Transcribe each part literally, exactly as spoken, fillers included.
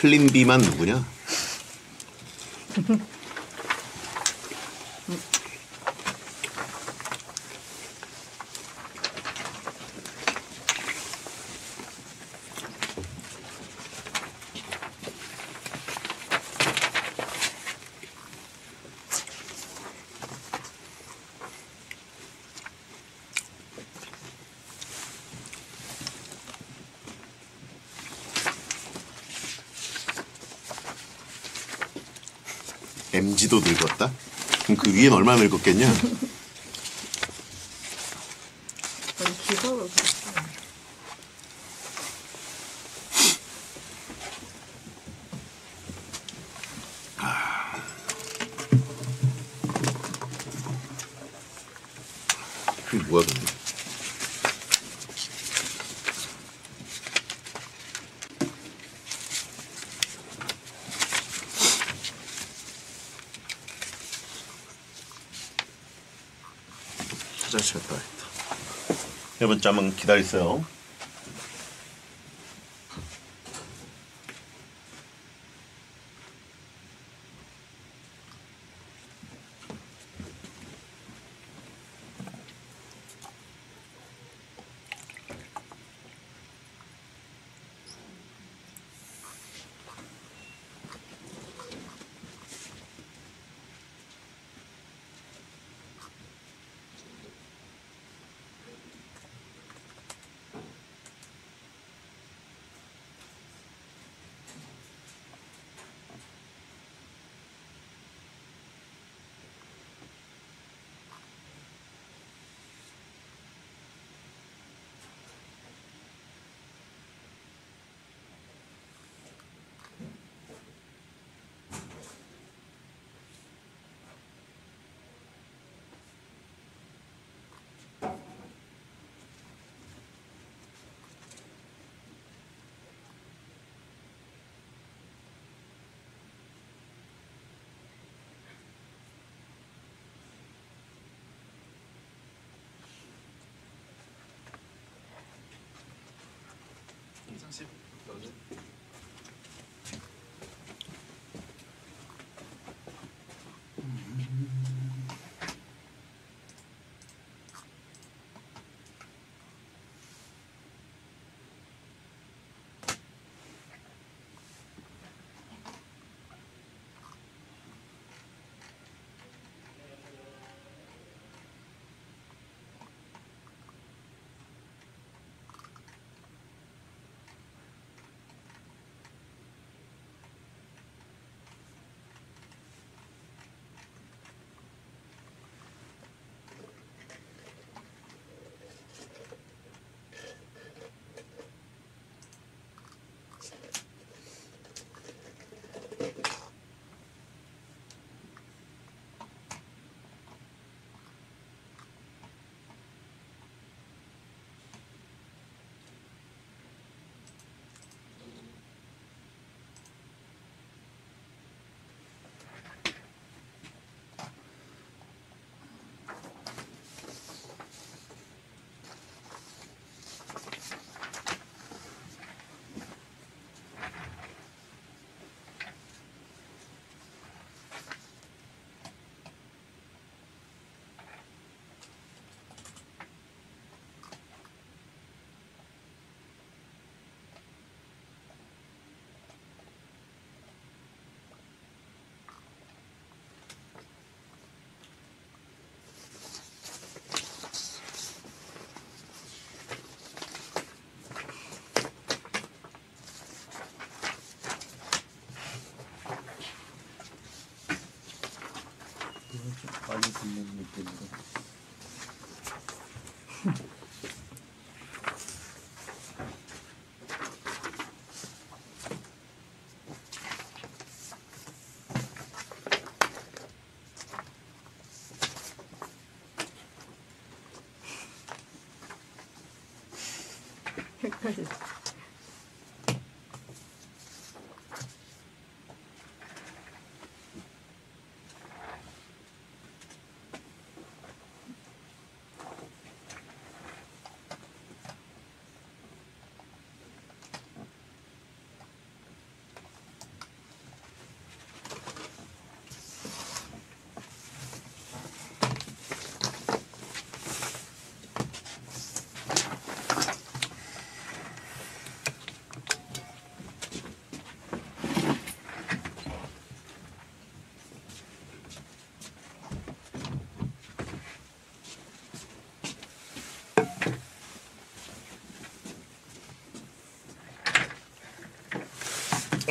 클린비만 누구냐? 엠지도 늙었다? 그럼 그 위엔 얼마나 늙었겠냐? 기사로 그게 뭐야 근데? 화장실 갔다 와야겠다. 여러분 잠깐만 기다리세요. 많이 듣는 느낌으로. 헷갈려.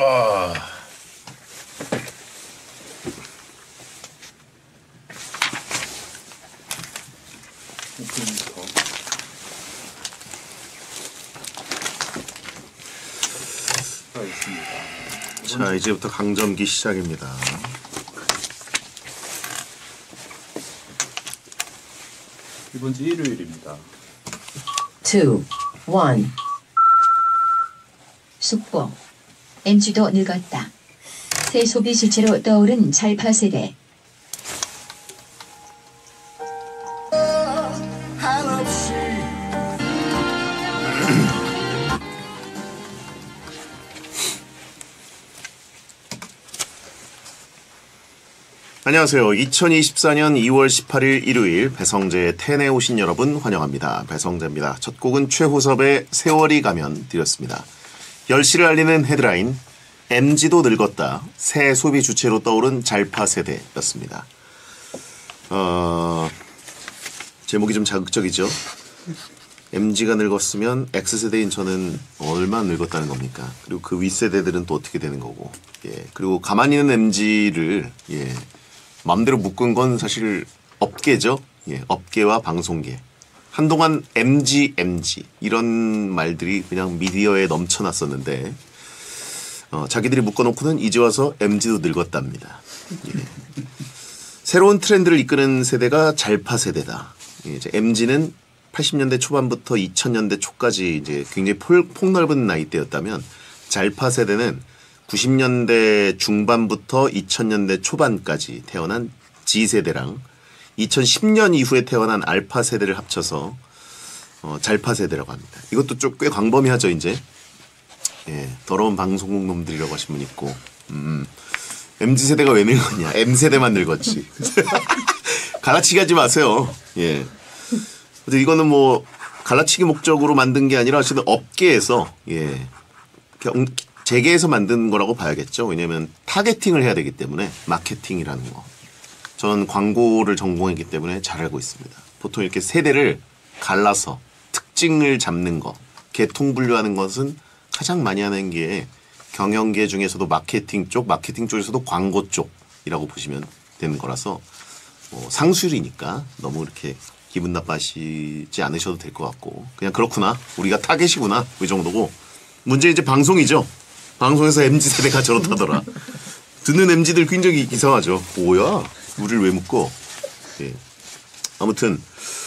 아. 자, 이제부터 강점기 시작입니다. 이번 주 일요일입니다. two, one. 숙보. 엠지도 늙었다. 새 소비 주체로 떠오른 잘파 세대. 안녕하세요. 이천이십사년 이월 십팔일 일요일 배성재의 텐에 오신 여러분 환영합니다. 배성재입니다. 첫 곡은 최호섭의 세월이 가면 드렸습니다. 열 시를 알리는 헤드라인 엠지도 늙었다. 새 소비 주체로 떠오른 잘파 세대였습니다. 어... 제목이 좀 자극적이죠. 엠지가 늙었으면 X세대인 저는 얼마나 늙었다는 겁니까? 그리고 그 윗세대들은 또 어떻게 되는 거고. 예. 그리고 가만히 있는 엠지를 예. 마음대로 묶은 건 사실 업계죠. 예, 업계와 방송계. 한동안 엠지, 엠지 이런 말들이 그냥 미디어에 넘쳐났었는데 어, 자기들이 묶어놓고는 이제 와서 엠지도 늙었답니다. 예. 새로운 트렌드를 이끄는 세대가 잘파 세대다. 예, 이제 엠지는 팔십년대 초반부터 이천년대 초까지 이제 굉장히 폭, 폭넓은 나이대였다면 잘파 세대는 구십년대 중반부터 이천년대 초반까지 태어난 G세대랑 이천십년 이후에 태어난 알파 세대를 합쳐서 어, 잘파 세대라고 합니다. 이것도 좀 꽤 광범위하죠, 이제. 예, 더러운 방송국 놈들이라고 하신 분 있고. 음, 엠지세대가 왜 늙었냐? M세대만 늙었지. 갈라치기 하지 마세요. 예. 근데 이거는 뭐 갈라치기 목적으로 만든 게 아니라 어쨌든 업계에서 예. 경, 재계에서 만든 거라고 봐야겠죠. 왜냐하면 타겟팅을 해야 되기 때문에 마케팅이라는 거. 저는 광고를 전공했기 때문에 잘 알고 있습니다. 보통 이렇게 세대를 갈라서 특징을 잡는 거, 계통 분류하는 것은 가장 많이 하는 게 경영계 중에서도 마케팅 쪽, 마케팅 쪽에서도 광고 쪽이라고 보시면 되는 거라서 뭐 상술이니까 너무 이렇게 기분 나빠하시지 않으셔도 될 것 같고 그냥 그렇구나. 우리가 타겟이구나. 이 정도고. 문제 이제 방송이죠. 방송에서 엠지세대가 저렇다더라. 듣는 엠지들 굉장히 이상하죠. 뭐야? 우리를 왜 묶어? 예. 아무튼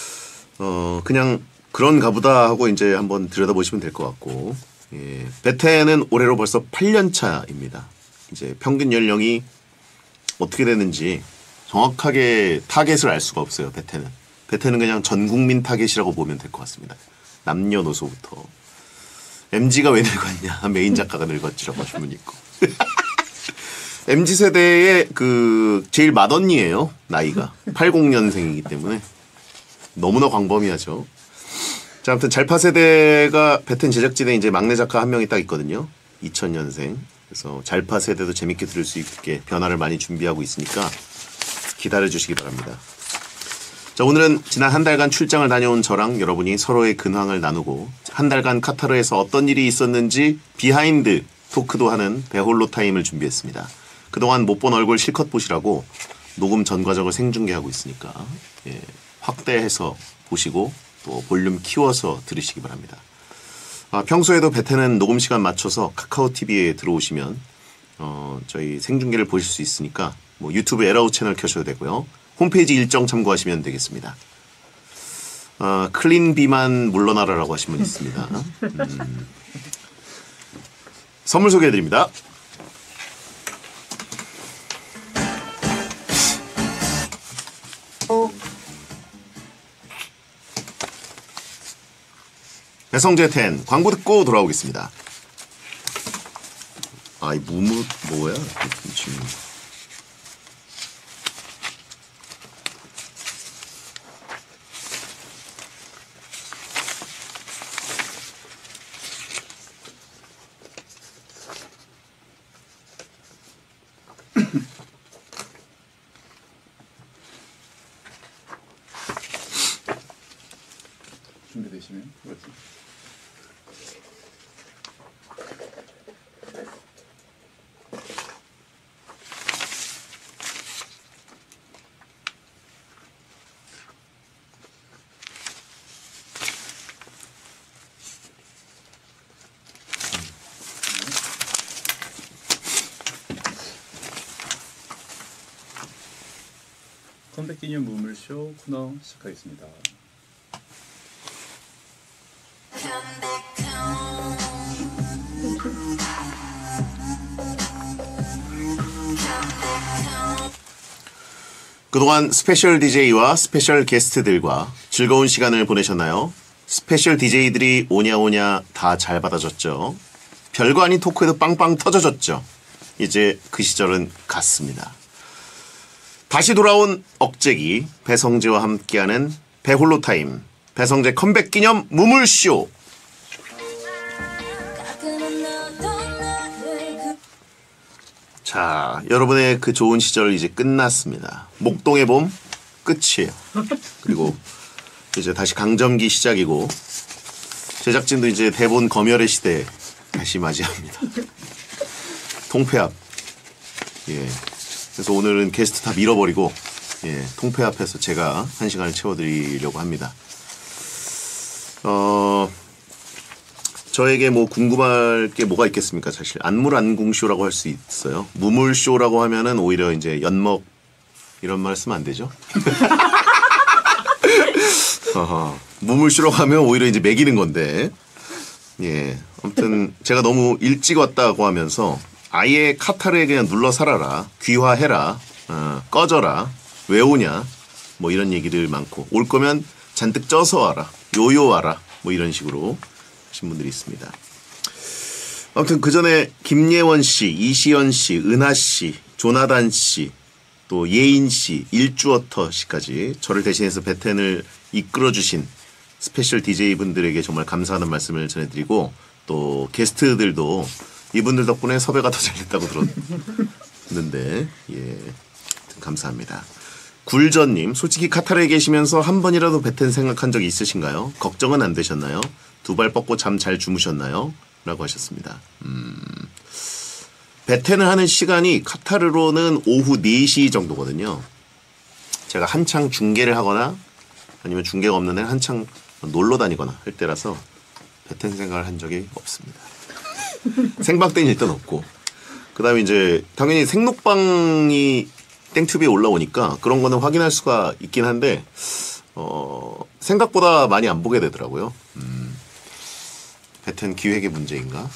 어 그냥 그런가 보다 하고 이제 한번 들여다보시면 될 것 같고 예. 베텐은 올해로 벌써 팔 년 차입니다. 이제 평균 연령이 어떻게 되는지 정확하게 타겟을 알 수가 없어요. 베텐은. 베텐은 그냥 전 국민 타겟이라고 보면 될 것 같습니다. 남녀노소부터. 엠지가 왜 늙었냐? 메인 작가가 늙었지라고 하신 분 있고. 엠지세대의 그 제일 맏언니예요. 나이가. 팔십년생이기 때문에 너무나 광범위하죠. 자, 아무튼 잘파 세대가 베텐 제작진에 이제 막내 작가 한 명이 딱 있거든요. 이천년생. 그래서 잘파 세대도 재밌게 들을 수 있게 변화를 많이 준비하고 있으니까 기다려 주시기 바랍니다. 자, 오늘은 지난 한 달간 출장을 다녀온 저랑 여러분이 서로의 근황을 나누고 한 달간 카타르에서 어떤 일이 있었는지 비하인드 토크도 하는 배홀로 타임을 준비했습니다. 그동안 못 본 얼굴 실컷 보시라고 녹음 전 과정을 생중계하고 있으니까 예, 확대해서 보시고 또 볼륨 키워서 들으시기 바랍니다. 아, 평소에도 베텐은 녹음 시간 맞춰서 카카오티비에 들어오시면 어, 저희 생중계를 보실 수 있으니까 뭐 유튜브 에라우 채널 켜셔도 되고요. 홈페이지 일정 참고하시면 되겠습니다. 어, 클린 비만 물러나라라고 하신 분 있습니다. 음. 선물 소개해드립니다. 배성재 텐 광고 듣고 돌아오겠습니다. 아, 이 무무 뭐야? 지금. 준비되시면 그렇지. 컴백 기념 무물쇼 코너 시작하겠습니다. 그동안 스페셜 디제이와 스페셜 게스트들과 즐거운 시간을 보내셨나요? 스페셜 디제이들이 오냐오냐 다 잘 받아줬죠. 별거 아닌 토크에도 빵빵 터져줬죠. 이제 그 시절은 갔습니다. 다시 돌아온 억제기 배성재와 함께하는 배홀로 타임 배성재 컴백 기념 무물쇼. 자, 여러분의 그 좋은 시절 이제 끝났습니다. 목동의 봄 끝이에요. 그리고 이제 다시 강점기 시작이고 제작진도 이제 대본 검열의 시대 다시 맞이합니다. 통폐합. 예. 그래서 오늘은 게스트 다 밀어버리고 예, 통폐합해서 제가 한 시간을 채워드리려고 합니다. 어. 저에게 뭐 궁금할 게 뭐가 있겠습니까? 사실 안물안궁쇼라고 할 수 있어요. 무물쇼라고 하면은 오히려 이제 연먹 이런 말 쓰면 안 되죠. 무물쇼라고 하면 오히려 이제 매기는 건데. 예, 아무튼 제가 너무 일찍 왔다고 하면서 아예 카타르에 그냥 눌러 살아라, 귀화해라, 어, 꺼져라, 왜 오냐, 뭐 이런 얘기들 많고 올 거면 잔뜩 쪄서 와라, 요요 와라, 뭐 이런 식으로. 신 분들이 있습니다. 아무튼 그 전에 김예원 씨, 이시연 씨, 은하 씨, 조나단 씨, 또 예인 씨, 일주어터 씨까지 저를 대신해서 배텐을 이끌어 주신 스페셜 디제이 분들에게 정말 감사하는 말씀을 전해드리고 또 게스트들도 이분들 덕분에 섭외가 더 잘됐다고 들었는데 예, 감사합니다. 굴전님, 솔직히 카타르에 계시면서 한 번이라도 배텐 생각한 적이 있으신가요? 걱정은 안 되셨나요? 두 발 뻗고 잠 잘 주무셨나요? 라고 하셨습니다. 음, 배텐을 하는 시간이 카타르로는 오후 네 시 정도거든요. 제가 한창 중계를 하거나 아니면 중계가 없는 날 한창 놀러 다니거나 할 때라서 배텐 생각을 한 적이 없습니다. 생방 때는 일단 없고 그 다음에 이제 당연히 생록방이 땡튜브에 올라오니까 그런 거는 확인할 수가 있긴 한데 어, 생각보다 많이 안 보게 되더라고요. 음, 배텐 기획의 문제인가?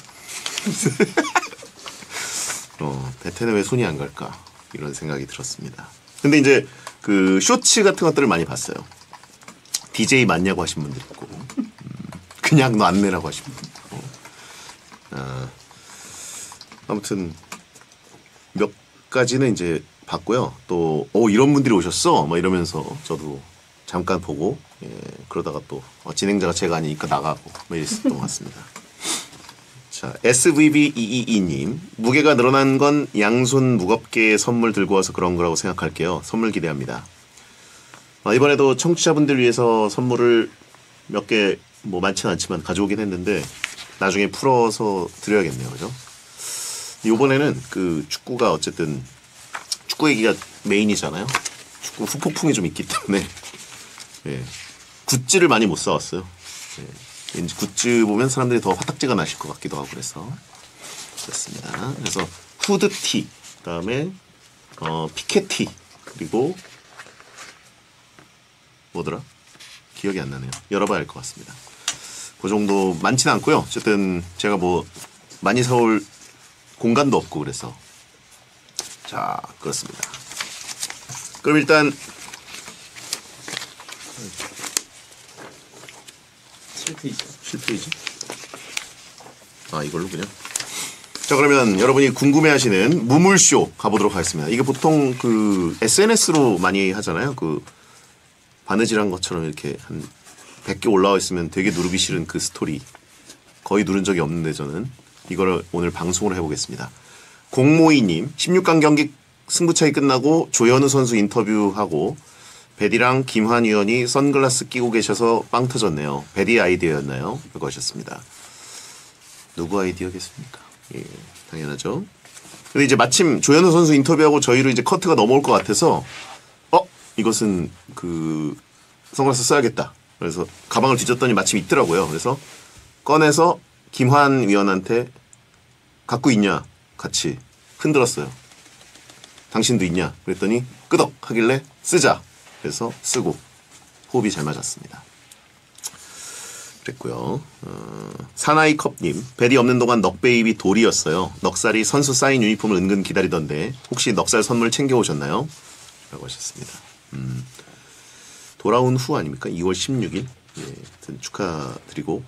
어, 배텐에 왜 손이 안 갈까? 이런 생각이 들었습니다. 근데 이제 그 쇼츠 같은 것들을 많이 봤어요. 디제이 맞냐고 하신 분들 있고 음, 그냥 너 안 내라고 하신 분들 있고 아, 아무튼 몇 가지는 이제 봤고요. 또 오, 이런 분들이 오셨어? 막 이러면서 저도 잠깐 보고 예, 그러다가 또 어, 진행자가 제가 아니니까 나가고 뭐 이랬었던 것 같습니다. 자, 에스브이비 이이이님 무게가 늘어난 건 양손 무겁게 선물 들고 와서 그런 거라고 생각할게요. 선물 기대합니다. 아, 이번에도 청취자분들 위해서 선물을 몇 개 뭐 많지는 않지만 가져오긴 했는데 나중에 풀어서 드려야겠네요. 그죠? 이번에는 그 축구가 어쨌든 축구 얘기가 메인이잖아요. 축구 후폭풍이 좀 있기 때문에 예, 굿즈를 많이 못 사왔어요. 예, 왠지 굿즈 보면 사람들이 더 화딱지가 나실 것 같기도 하고 그래서 그렇습니다. 그래서 후드티, 그다음에 어, 피켓티, 그리고 뭐더라? 기억이 안 나네요. 열어봐야 할 것 같습니다. 그 정도 많지는 않고요. 어쨌든 제가 뭐 많이 사올 공간도 없고 그래서 자, 그렇습니다. 그럼 일단 칠 페이지. 칠 페이지? 아, 이걸로 그냥. 자, 그러면 여러분이 궁금해하시는 무물쇼 가보도록 하겠습니다. 이게 보통 그 에스엔에스로 많이 하잖아요. 그 바느질한 것처럼 이렇게 한 백 개 올라와 있으면 되게 누르기 싫은 그 스토리. 거의 누른 적이 없는데 저는 이거를 오늘 방송으로 해보겠습니다. 공모이님, 십육 강 경기 승부차기 끝나고 조현우 선수 인터뷰하고 베디랑 김환 위원이 선글라스 끼고 계셔서 빵 터졌네요. 베디 아이디어였나요? 라고 하셨습니다. 누구 아이디어겠습니까? 예, 당연하죠. 근데 이제 마침 조현우 선수 인터뷰하고 저희로 이제 커트가 넘어올 것 같아서 어? 이것은 그 선글라스 써야겠다. 그래서 가방을 뒤졌더니 마침 있더라고요. 그래서 꺼내서 김환 위원한테 갖고 있냐? 같이 흔들었어요. 당신도 있냐? 그랬더니 끄덕 하길래 쓰자. 그래서 쓰고 호흡이 잘 맞았습니다. 그랬고요. 어, 사나이컵님, 베디 없는 동안 넉베이비 돌이었어요. 넉살이 선수 사인 유니폼을 은근 기다리던데 혹시 넉살 선물 챙겨오셨나요? 라고 하셨습니다. 음, 돌아온 후 아닙니까? 이월 십육일. 예, 하여튼 축하드리고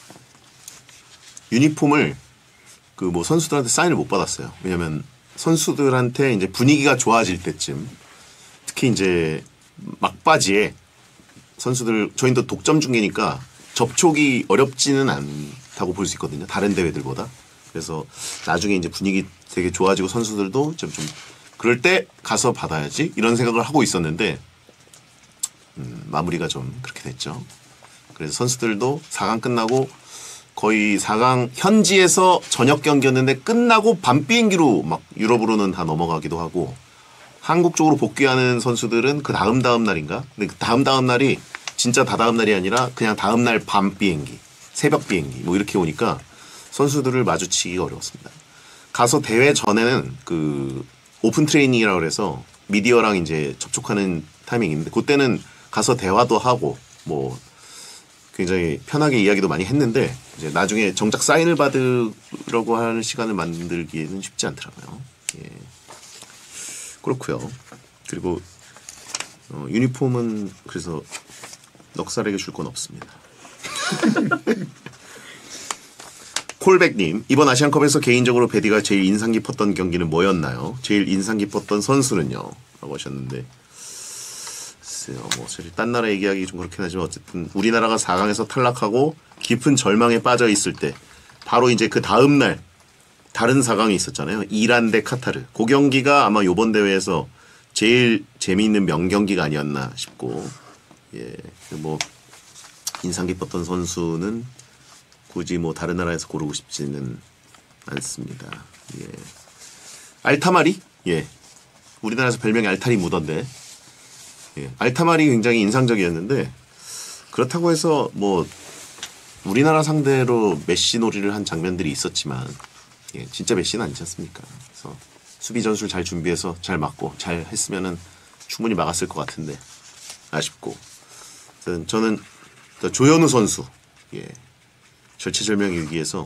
유니폼을 그 뭐 선수들한테 사인을 못 받았어요. 왜냐면 선수들한테 이제 분위기가 좋아질 때쯤 특히 이제 막바지에 선수들 저희도 독점 중계니까 접촉이 어렵지는 않다고 볼 수 있거든요. 다른 대회들보다. 그래서 나중에 이제 분위기 되게 좋아지고 선수들도 좀, 좀 그럴 때 가서 받아야지 이런 생각을 하고 있었는데 음, 마무리가 좀 그렇게 됐죠. 그래서 선수들도 사 강 끝나고 거의 사 강 현지에서 저녁 경기였는데 끝나고 밤 비행기로 막 유럽으로는 다 넘어가기도 하고 한국 쪽으로 복귀하는 선수들은 그 다음 다음 날인가? 근데 그 다음 다음 날이 진짜 다다음 날이 아니라 그냥 다음 날 밤 비행기, 새벽 비행기 뭐 이렇게 오니까 선수들을 마주치기가 어려웠습니다. 가서 대회 전에는 그 오픈 트레이닝이라고 그래서 미디어랑 이제 접촉하는 타이밍이 있는데 그때는 가서 대화도 하고 뭐 굉장히 편하게 이야기도 많이 했는데 이제 나중에 정작 사인을 받으려고 하는 시간을 만들기에는 쉽지 않더라고요. 예. 그렇고요. 그리고 어, 유니폼은 그래서 넉살에게 줄 건 없습니다. 콜백님, 이번 아시안컵에서 개인적으로 베디가 제일 인상 깊었던 경기는 뭐였나요? 제일 인상 깊었던 선수는요? 라고 하셨는데 글쎄요, 뭐 사실 딴 나라 얘기하기 좀 그렇긴 하지만 어쨌든 우리나라가 사 강에서 탈락하고 깊은 절망에 빠져 있을 때 바로 이제 그 다음 날 다른 사 강이 있었잖아요. 이란 대 카타르. 그 경기가 아마 요번 대회에서 제일 재미있는 명경기가 아니었나 싶고 예, 뭐 인상 깊었던 선수는 굳이 뭐 다른 나라에서 고르고 싶지는 않습니다. 예. 알타마리? 예. 우리나라에서 별명이 알타리 무던데. 예. 알타마리 굉장히 인상적이었는데 그렇다고 해서 뭐 우리나라 상대로 메시 놀이를 한 장면들이 있었지만 예, 진짜 메시는 아니지 않습니까? 그래서 수비 전술 잘 준비해서 잘 막고 잘 했으면은 충분히 막았을 것 같은데 아쉽고 저는 조현우 선수 예. 절체절명의 위기에서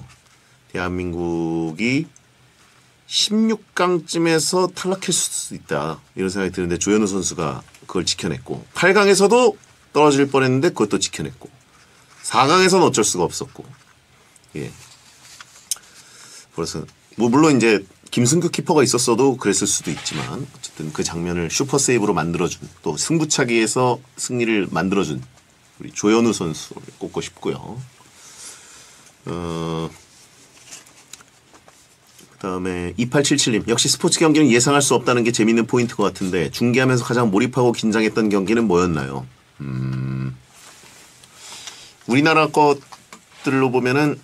대한민국이 십육 강쯤에서 탈락할 수도 있다 이런 생각이 드는데 조현우 선수가 그걸 지켜냈고 팔 강에서도 떨어질 뻔했는데 그것도 지켜냈고 사 강에서는 어쩔 수가 없었고 예. 그래서 뭐 물론 이제 김승규 키퍼가 있었어도 그랬을 수도 있지만 어쨌든 그 장면을 슈퍼 세이브로 만들어준 또 승부차기에서 승리를 만들어준 우리 조현우 선수를 꼽고 싶고요. 어, 그 다음에 이팔칠칠님 역시 스포츠 경기는 예상할 수 없다는 게 재밌는 포인트 것 같은데 중계하면서 가장 몰입하고 긴장했던 경기는 뭐였나요? 음, 우리나라 것들로 보면은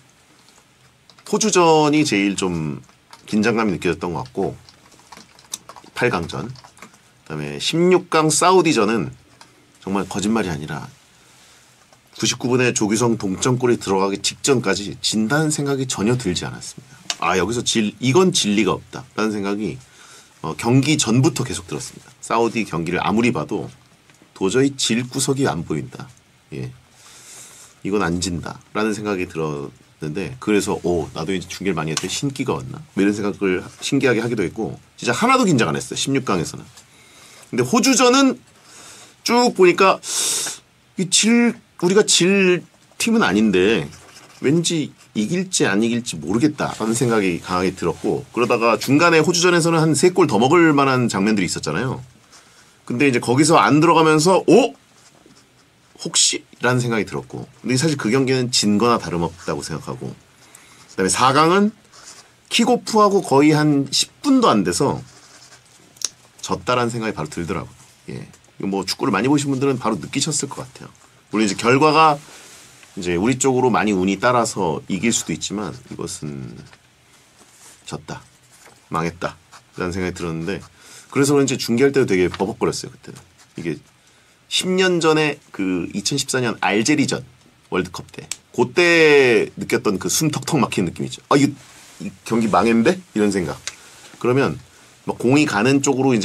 호주전이 제일 좀 긴장감이 느껴졌던 것 같고 팔 강전 그 다음에 십육 강 사우디전은 정말 거짓말이 아니라 구십구 분에 조규성 동점골이 들어가기 직전까지 진다는 생각이 전혀 들지 않았습니다. 아 여기서 질 이건 진리가 없다 라는 생각이 어, 경기 전부터 계속 들었습니다. 사우디 경기를 아무리 봐도 도저히 질 구석이 안 보인다. 예, 이건 안 진다 라는 생각이 들었는데 그래서 오 나도 이제 중계를 많이 했더니 신기가 왔나 뭐 이런 생각을 신기하게 하기도 했고 진짜 하나도 긴장 안 했어요. 십육 강에서는. 근데 호주전은 쭉 보니까 이 질 우리가 질 팀은 아닌데 왠지 이길지 안 이길지 모르겠다라는 생각이 강하게 들었고 그러다가 중간에 호주전에서는 한 세 골 더 먹을 만한 장면들이 있었잖아요. 근데 이제 거기서 안 들어가면서 오? 혹시? 라는 생각이 들었고 근데 사실 그 경기는 진 거나 다름없다고 생각하고 그 다음에 사 강은 킥오프하고 거의 한 십 분도 안 돼서 졌다라는 생각이 바로 들더라고요. 예. 이거 뭐 축구를 많이 보신 분들은 바로 느끼셨을 것 같아요. 물론 이제 결과가 이제 우리 쪽으로 많이 운이 따라서 이길 수도 있지만 이것은 졌다. 망했다. 라는 생각이 들었는데 그래서 그런지 중계할 때도 되게 버벅거렸어요. 그때는. 이게 십 년 전에 그 이천십사 년 알제리전 월드컵 때 그때 느꼈던 그 숨 턱턱 막히는 느낌 있죠. 아, 이거 이 경기 망했는데? 이런 생각. 그러면 막 공이 가는 쪽으로 이제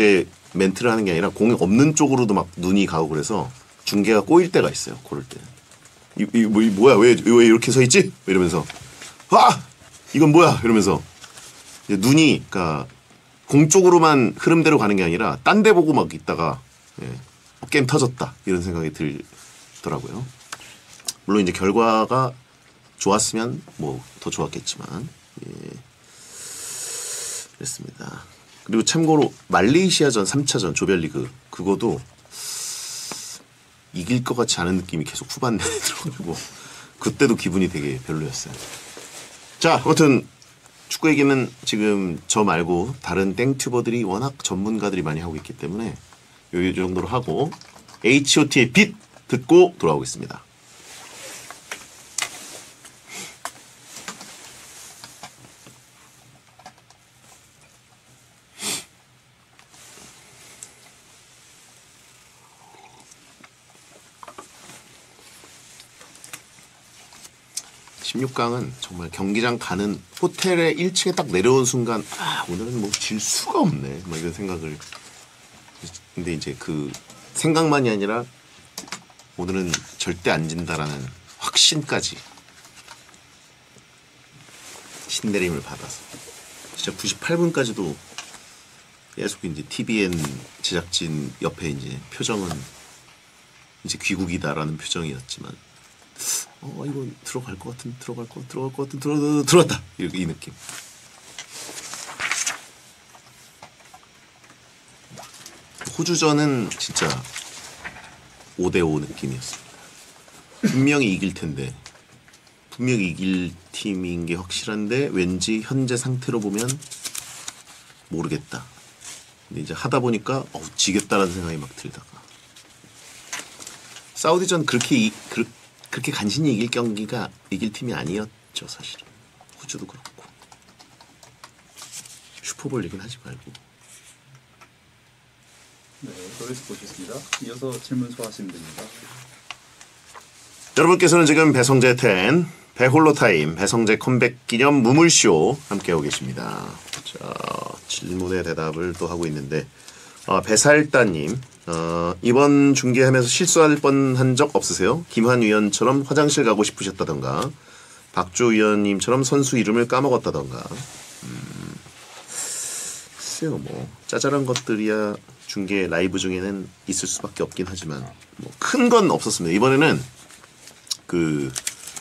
멘트를 하는 게 아니라 공이 없는 쪽으로도 막 눈이 가고 그래서 중계가 꼬일 때가 있어요. 고를 때. 이, 이, 뭐, 이 뭐야? 왜, 왜 이렇게 서 있지? 이러면서 아! 이건 뭐야? 이러면서 눈이 그러니까 공 쪽으로만 흐름대로 가는 게 아니라 딴 데 보고 막 있다가 예, 어, 게임 터졌다 이런 생각이 들더라고요. 물론 이제 결과가 좋았으면 뭐 더 좋았겠지만 예, 그랬습니다. 그리고 참고로 말레이시아전 삼 차전 조별리그 그거도 이길 것 같지 않은 느낌이 계속 후반내에 들어가지고 그때도 기분이 되게 별로였어요. 자, 아무튼 축구 얘기는 지금 저 말고 다른 땡튜버들이 워낙 전문가들이 많이 하고 있기 때문에 요 정도로 하고 에이치 오 티의 빛 듣고 돌아오겠습니다. 십육 강은 정말 경기장 가는 호텔의 일 층에 딱 내려온 순간 아 오늘은 뭐 질 수가 없네 막 이런 생각을 근데 이제 그 생각만이 아니라 오늘은 절대 안 진다라는 확신까지 신내림을 받아서 진짜 구십팔 분까지도 계속 이제 티비엔 제작진 옆에 이제 표정은 이제 귀국이다라는 표정이었지만 어 이거 들어갈 것 같은 들어갈 것 들어갈 것 같은 들어 들어 들어갔다 이, 이 느낌. 호주전은 진짜 오 대 오 느낌이었습니다. 분명히 이길 텐데 분명히 이길 팀인 게 확실한데 왠지 현재 상태로 보면 모르겠다. 근데 이제 하다 보니까 어우 지겠다라는 생각이 막 들다가 사우디전 그렇게 이, 그, 그렇게 간신히 이길 경기가 이길 팀이 아니었죠 사실은. 호주도 그렇고 슈퍼볼 얘기는 하지 말고. 네, 여기서 보셨습니다. 이어서 질문 소화하시면 됩니다. 여러분께서는 지금 배성재 텐 배홀로 타임 배성재 컴백 기념 무물쇼 함께하고 계십니다. 자 질문에 대답을 또 하고 있는데 어, 배살따님 어, 이번 중계하면서 실수할 뻔한 적 없으세요? 김한 위원처럼 화장실 가고 싶으셨다던가 박조 위원님처럼 선수 이름을 까먹었다던가 음, 글쎄요 뭐 짜잘한 것들이야 중계 라이브 중에는 있을 수밖에 없긴 하지만 뭐 큰 건 없었습니다. 이번에는 그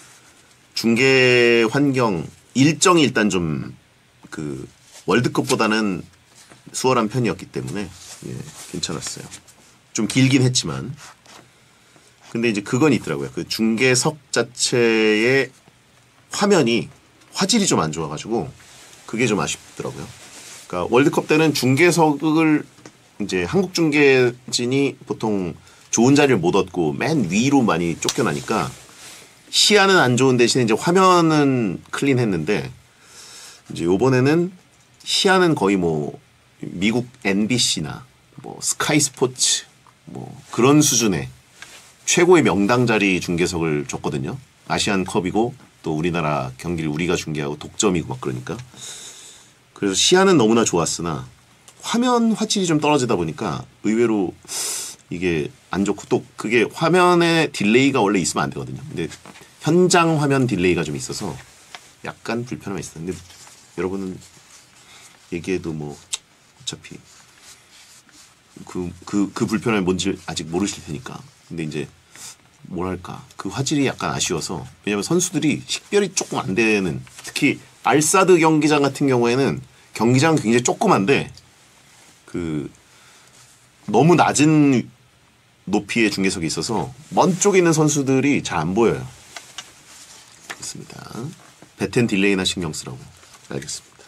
중계 환경 일정이 일단 좀 그 월드컵보다는 수월한 편이었기 때문에 예, 괜찮았어요. 좀 길긴 했지만 근데 이제 그건 있더라고요. 그 중계석 자체의 화면이 화질이 좀 안 좋아가지고 그게 좀 아쉽더라고요. 그러니까 월드컵 때는 중계석을 이제 한국 중계진이 보통 좋은 자리를 못 얻고 맨 위로 많이 쫓겨나니까 시야는 안 좋은 대신에 이제 화면은 클린했는데 이제 요번에는 시야는 거의 뭐 미국 엠비씨나 뭐 스카이 스포츠 뭐 그런 수준의 최고의 명당 자리 중계석을 줬거든요. 아시안컵이고 또 우리나라 경기를 우리가 중계하고 독점이고 막 그러니까 그래서 시야는 너무나 좋았으나 화면 화질이 좀 떨어지다 보니까 의외로 이게 안 좋고 또 그게 화면에 딜레이가 원래 있으면 안 되거든요. 근데 현장 화면 딜레이가 좀 있어서 약간 불편함이 있어요. 근데 여러분은 얘기해도 뭐 어차피 그, 그, 그 불편함이 뭔지 아직 모르실 테니까. 근데 이제 뭐랄까 그 화질이 약간 아쉬워서 왜냐면 선수들이 식별이 조금 안 되는 특히 알사드 경기장 같은 경우에는 경기장은 굉장히 조그만데 그 너무 낮은 높이의 중계석이 있어서 먼 쪽에 있는 선수들이 잘 안 보여요. 그렇습니다. 배텐 딜레이나 신경 쓰라고. 알겠습니다.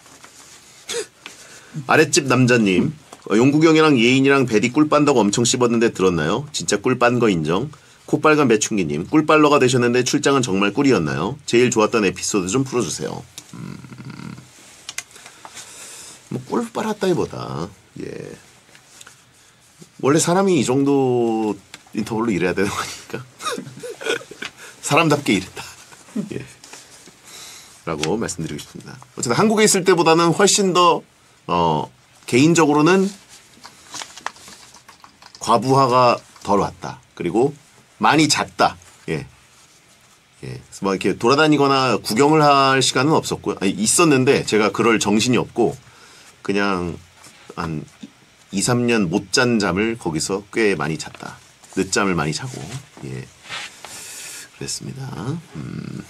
아랫집 남자님 어, 용국이 형이랑 예인이랑 배디 꿀 빤다고 엄청 씹었는데 들었나요? 진짜 꿀 빤 거 인정. 콧빨간 매춘기님 꿀빨러가 되셨는데 출장은 정말 꿀이었나요? 제일 좋았던 에피소드 좀 풀어주세요. 음, 뭐 꿀 빨았다기보다 예 원래 사람이 이 정도 인터벌로 일해야 되는 거니까 사람답게 일했다. 예. 라고 말씀드리고 싶습니다. 어쨌든 한국에 있을 때보다는 훨씬 더 어, 개인적으로는 과부하가 덜 왔다. 그리고 많이 잤다. 예. 예. 그래서 막 이렇게 돌아다니거나 구경을 할 시간은 없었고요. 아니, 있었는데 제가 그럴 정신이 없고 그냥 한 이, 삼 년 못 잔 잠을 거기서 꽤 많이 잤다. 늦잠을 많이 자고. 예. 그랬습니다. 음.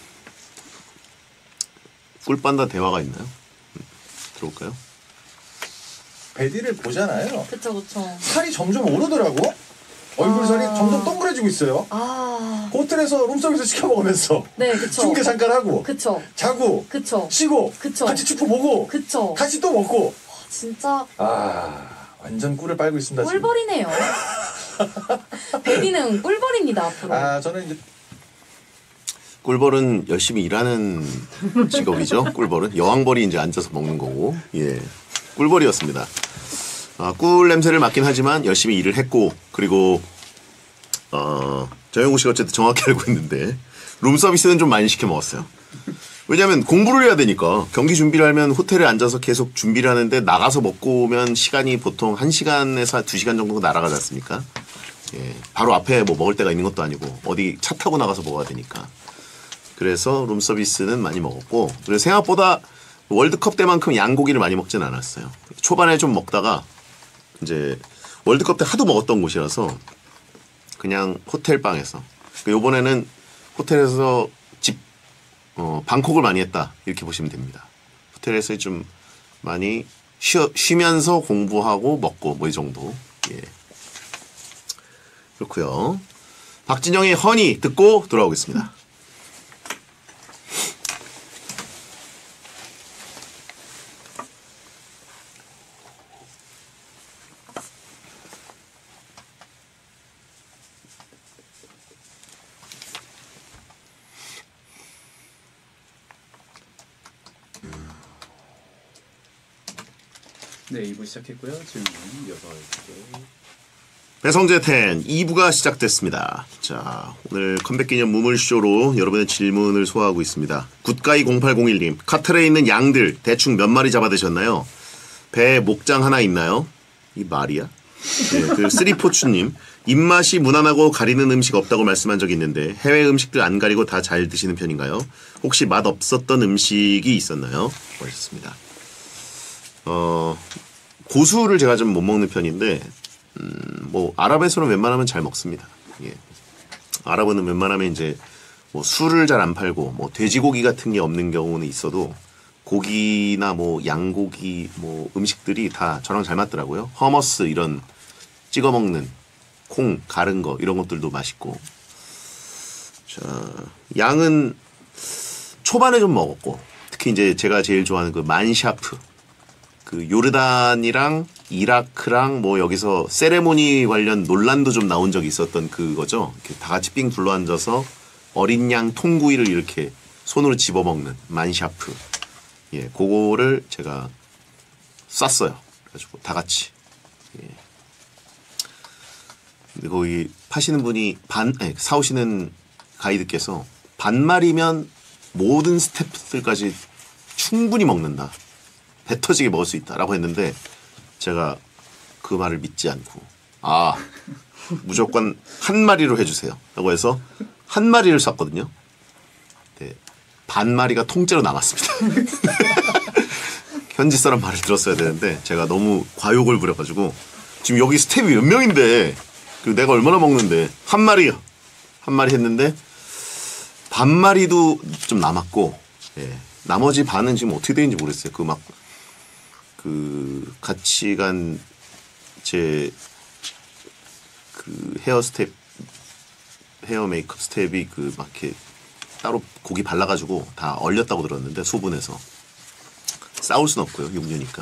꿀빤다 대화가 있나요? 음. 들어볼까요? 베디를 보잖아요. 그쵸 그쵸. 살이 점점 오르더라고. 얼굴 살이 아. 점점 동그래지고 있어요. 아. 호텔에서 룸서비스 시켜 먹으면서 네 그쵸. 중계 잠깐 하고 그쵸. 자고 그쵸. 쉬고 그쵸. 같이 축구 보고 그쵸. 같이 또 먹고. 진짜 아 완전 꿀을 빨고 있습니다. 지금. 꿀벌이네요. 베디는 꿀벌입니다 앞으로. 아 저는 이제 꿀벌은 열심히 일하는 직업이죠. 꿀벌은 여왕벌이 이제 앉아서 먹는 거고, 예, 꿀벌이었습니다. 아, 꿀 냄새를 맡긴 하지만 열심히 일을 했고, 그리고 어, 정영우 씨가 어쨌든 정확히 알고 있는데 룸 서비스는 좀 많이 시켜 먹었어요. 왜냐하면 공부를 해야 되니까 경기 준비를 하면 호텔에 앉아서 계속 준비를 하는데 나가서 먹고 오면 시간이 보통 한 시간에서 두 시간 정도 날아가지 않습니까? 예, 바로 앞에 뭐 먹을 데가 있는 것도 아니고 어디 차 타고 나가서 먹어야 되니까. 그래서 룸 서비스는 많이 먹었고, 그리고 생각보다 월드컵 때만큼 양고기를 많이 먹진 않았어요. 초반에 좀 먹다가 이제 월드컵 때 하도 먹었던 곳이라서 그냥 호텔 방에서. 요번에는 호텔에서 집 어, 방콕을 많이 했다 이렇게 보시면 됩니다. 호텔에서 좀 많이 쉬어, 쉬면서 공부하고 먹고 뭐 이 정도. 예. 그렇고요. 박진영의 허니 듣고 돌아오겠습니다. 네, 이 부 시작했고요. 질문 이어서 할게요. 배성재 텐 이 부가 시작됐습니다. 자, 오늘 컴백 기념 무물쇼로 여러분의 질문을 소화하고 있습니다. 굿가이 공팔공일 님, 카틀에 있는 양들 대충 몇 마리 잡아드셨나요? 배에 목장 하나 있나요? 이 말이야? 네, 그 쓰리포추님, 입맛이 무난하고 가리는 음식 없다고 말씀한 적이 있는데 해외 음식들 안 가리고 다 잘 드시는 편인가요? 혹시 맛 없었던 음식이 있었나요? 멋있습니다. 어, 고수를 제가 좀 못 먹는 편인데 음, 뭐 아랍에서는 웬만하면 잘 먹습니다. 예. 아랍은 웬만하면 이제 뭐 술을 잘 안 팔고 뭐 돼지고기 같은 게 없는 경우는 있어도 고기나 뭐 양고기 뭐 음식들이 다 저랑 잘 맞더라고요. 허머스 이런 찍어 먹는 콩 가른 거 이런 것들도 맛있고. 자, 양은 초반에 좀 먹었고 특히 이제 제가 제일 좋아하는 그 만샤프 그 요르단이랑 이라크랑 뭐 여기서 세레모니 관련 논란도 좀 나온 적이 있었던 그거죠. 이렇게 다 같이 삥 둘러 앉아서 어린 양 통구이를 이렇게 손으로 집어먹는 만샤프. 예, 그거를 제가 쐈어요. 그래가지고 다 같이. 예. 근데 거기 파시는 분이 반, 아니, 사오시는 가이드께서 반말이면 모든 스태프들까지 충분히 먹는다. 배 터지게 먹을 수 있다라고 했는데 제가 그 말을 믿지 않고 아 무조건 한 마리로 해주세요 라고 해서 한 마리를 샀거든요. 네, 반 마리가 통째로 남았습니다. 현지 사람 말을 들었어야 되는데 제가 너무 과욕을 부려가지고 지금 여기 스텝이 몇 명인데 그리고 내가 얼마나 먹는데 한 마리요 한 마리 했는데 반 마리도 좀 남았고 예, 나머지 반은 지금 어떻게 되는지 모르겠어요. 그 막 그 같이 간 제 그 헤어 스텝 헤어 메이크업 스텝이 그 막 이렇게 따로 고기 발라가지고 다 얼렸다고 들었는데 소분해서 싸울 순 없고요. 육류니까.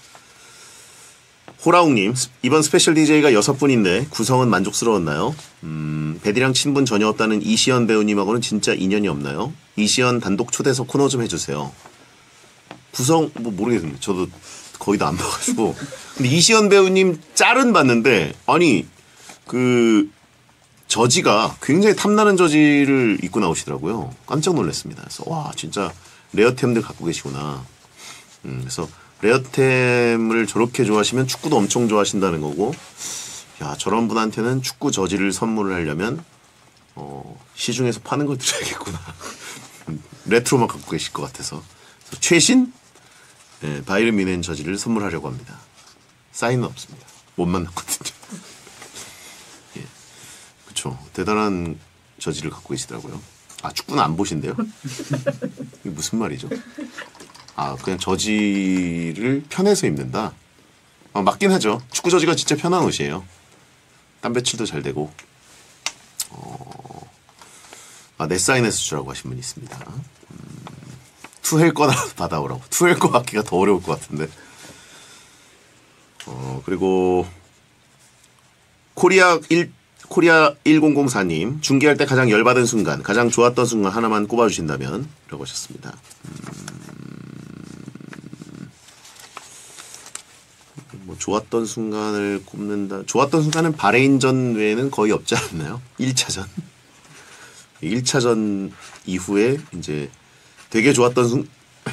호라웅님, 이번 스페셜 디제이가 여섯 분인데 구성은 만족스러웠나요? 음, 베디랑 친분 전혀 없다는 이시연 배우님하고는 진짜 인연이 없나요? 이시연 단독 초대석 코너 좀 해주세요. 구성 뭐 모르겠습니다. 저도 거의 다 안 봐가지고. 근데 이시연 배우님 짤은 봤는데 아니 그 저지가 굉장히 탐나는 저지를 입고 나오시더라고요. 깜짝 놀랐습니다. 그래서 와 진짜 레어템들 갖고 계시구나. 음, 그래서 레어템을 저렇게 좋아하시면 축구도 엄청 좋아하신다는 거고. 야, 저런 분한테는 축구 저지를 선물을 하려면 어, 시중에서 파는 걸 드려야겠구나. 레트로만 갖고 계실 것 같아서. 그래서 최신 예, 바이에른 뮌헨 저지를 선물하려고 합니다. 사인은 없습니다. 못 만났거든요. 예, 그렇죠. 대단한 저지를 갖고 계시더라고요. 아, 축구는 안 보신대요? 이게 무슨 말이죠? 아, 그냥 저지를 편해서 입는다? 아, 맞긴 하죠. 축구 저지가 진짜 편한 옷이에요. 땀 배출도 잘 되고. 어... 아, 내 사인해서 주라고 하신 분이 있습니다. 음... 투헬 거나 받아오라고. 투헬 거 받기가 더 어려울 것 같은데. 어, 그리고 코리아 일 코리아 천사님 중계할 때 가장 열받은 순간, 가장 좋았던 순간 하나만 꼽아주신다면 라고 하셨습니다. 음... 뭐 좋았던 순간을 꼽는다. 좋았던 순간은 바레인전 외에는 거의 없지 않나요? 일 차전. 일 차전 이후에 이제 되게 좋았던 순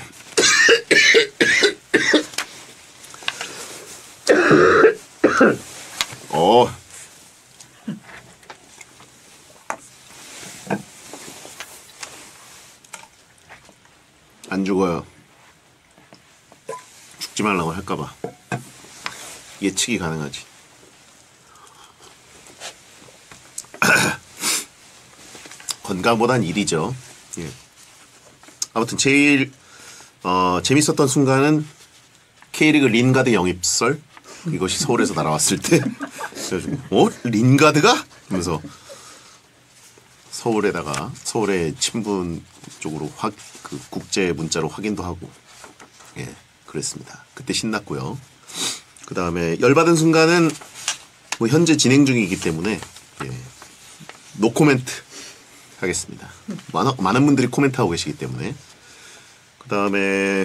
어. 안 죽어요. 죽지 말라고 할까봐. 예측이 가능하지. 건강보단 일이죠. 예. 아무튼 제일 어, 재밌었던 순간은 K리그 린가드 영입설 이것이 서울에서 날아왔을 때 그래가지고 어? 린가드가? 하면서 서울에다가 서울의 친분 쪽으로 확, 그 국제 문자로 확인도 하고 예 그랬습니다. 그때 신났고요. 그 다음에 열받은 순간은 뭐 현재 진행 중이기 때문에 예, 노 코멘트 하겠습니다. 많아, 많은 분들이 코멘트하고 계시기 때문에. 그 다음에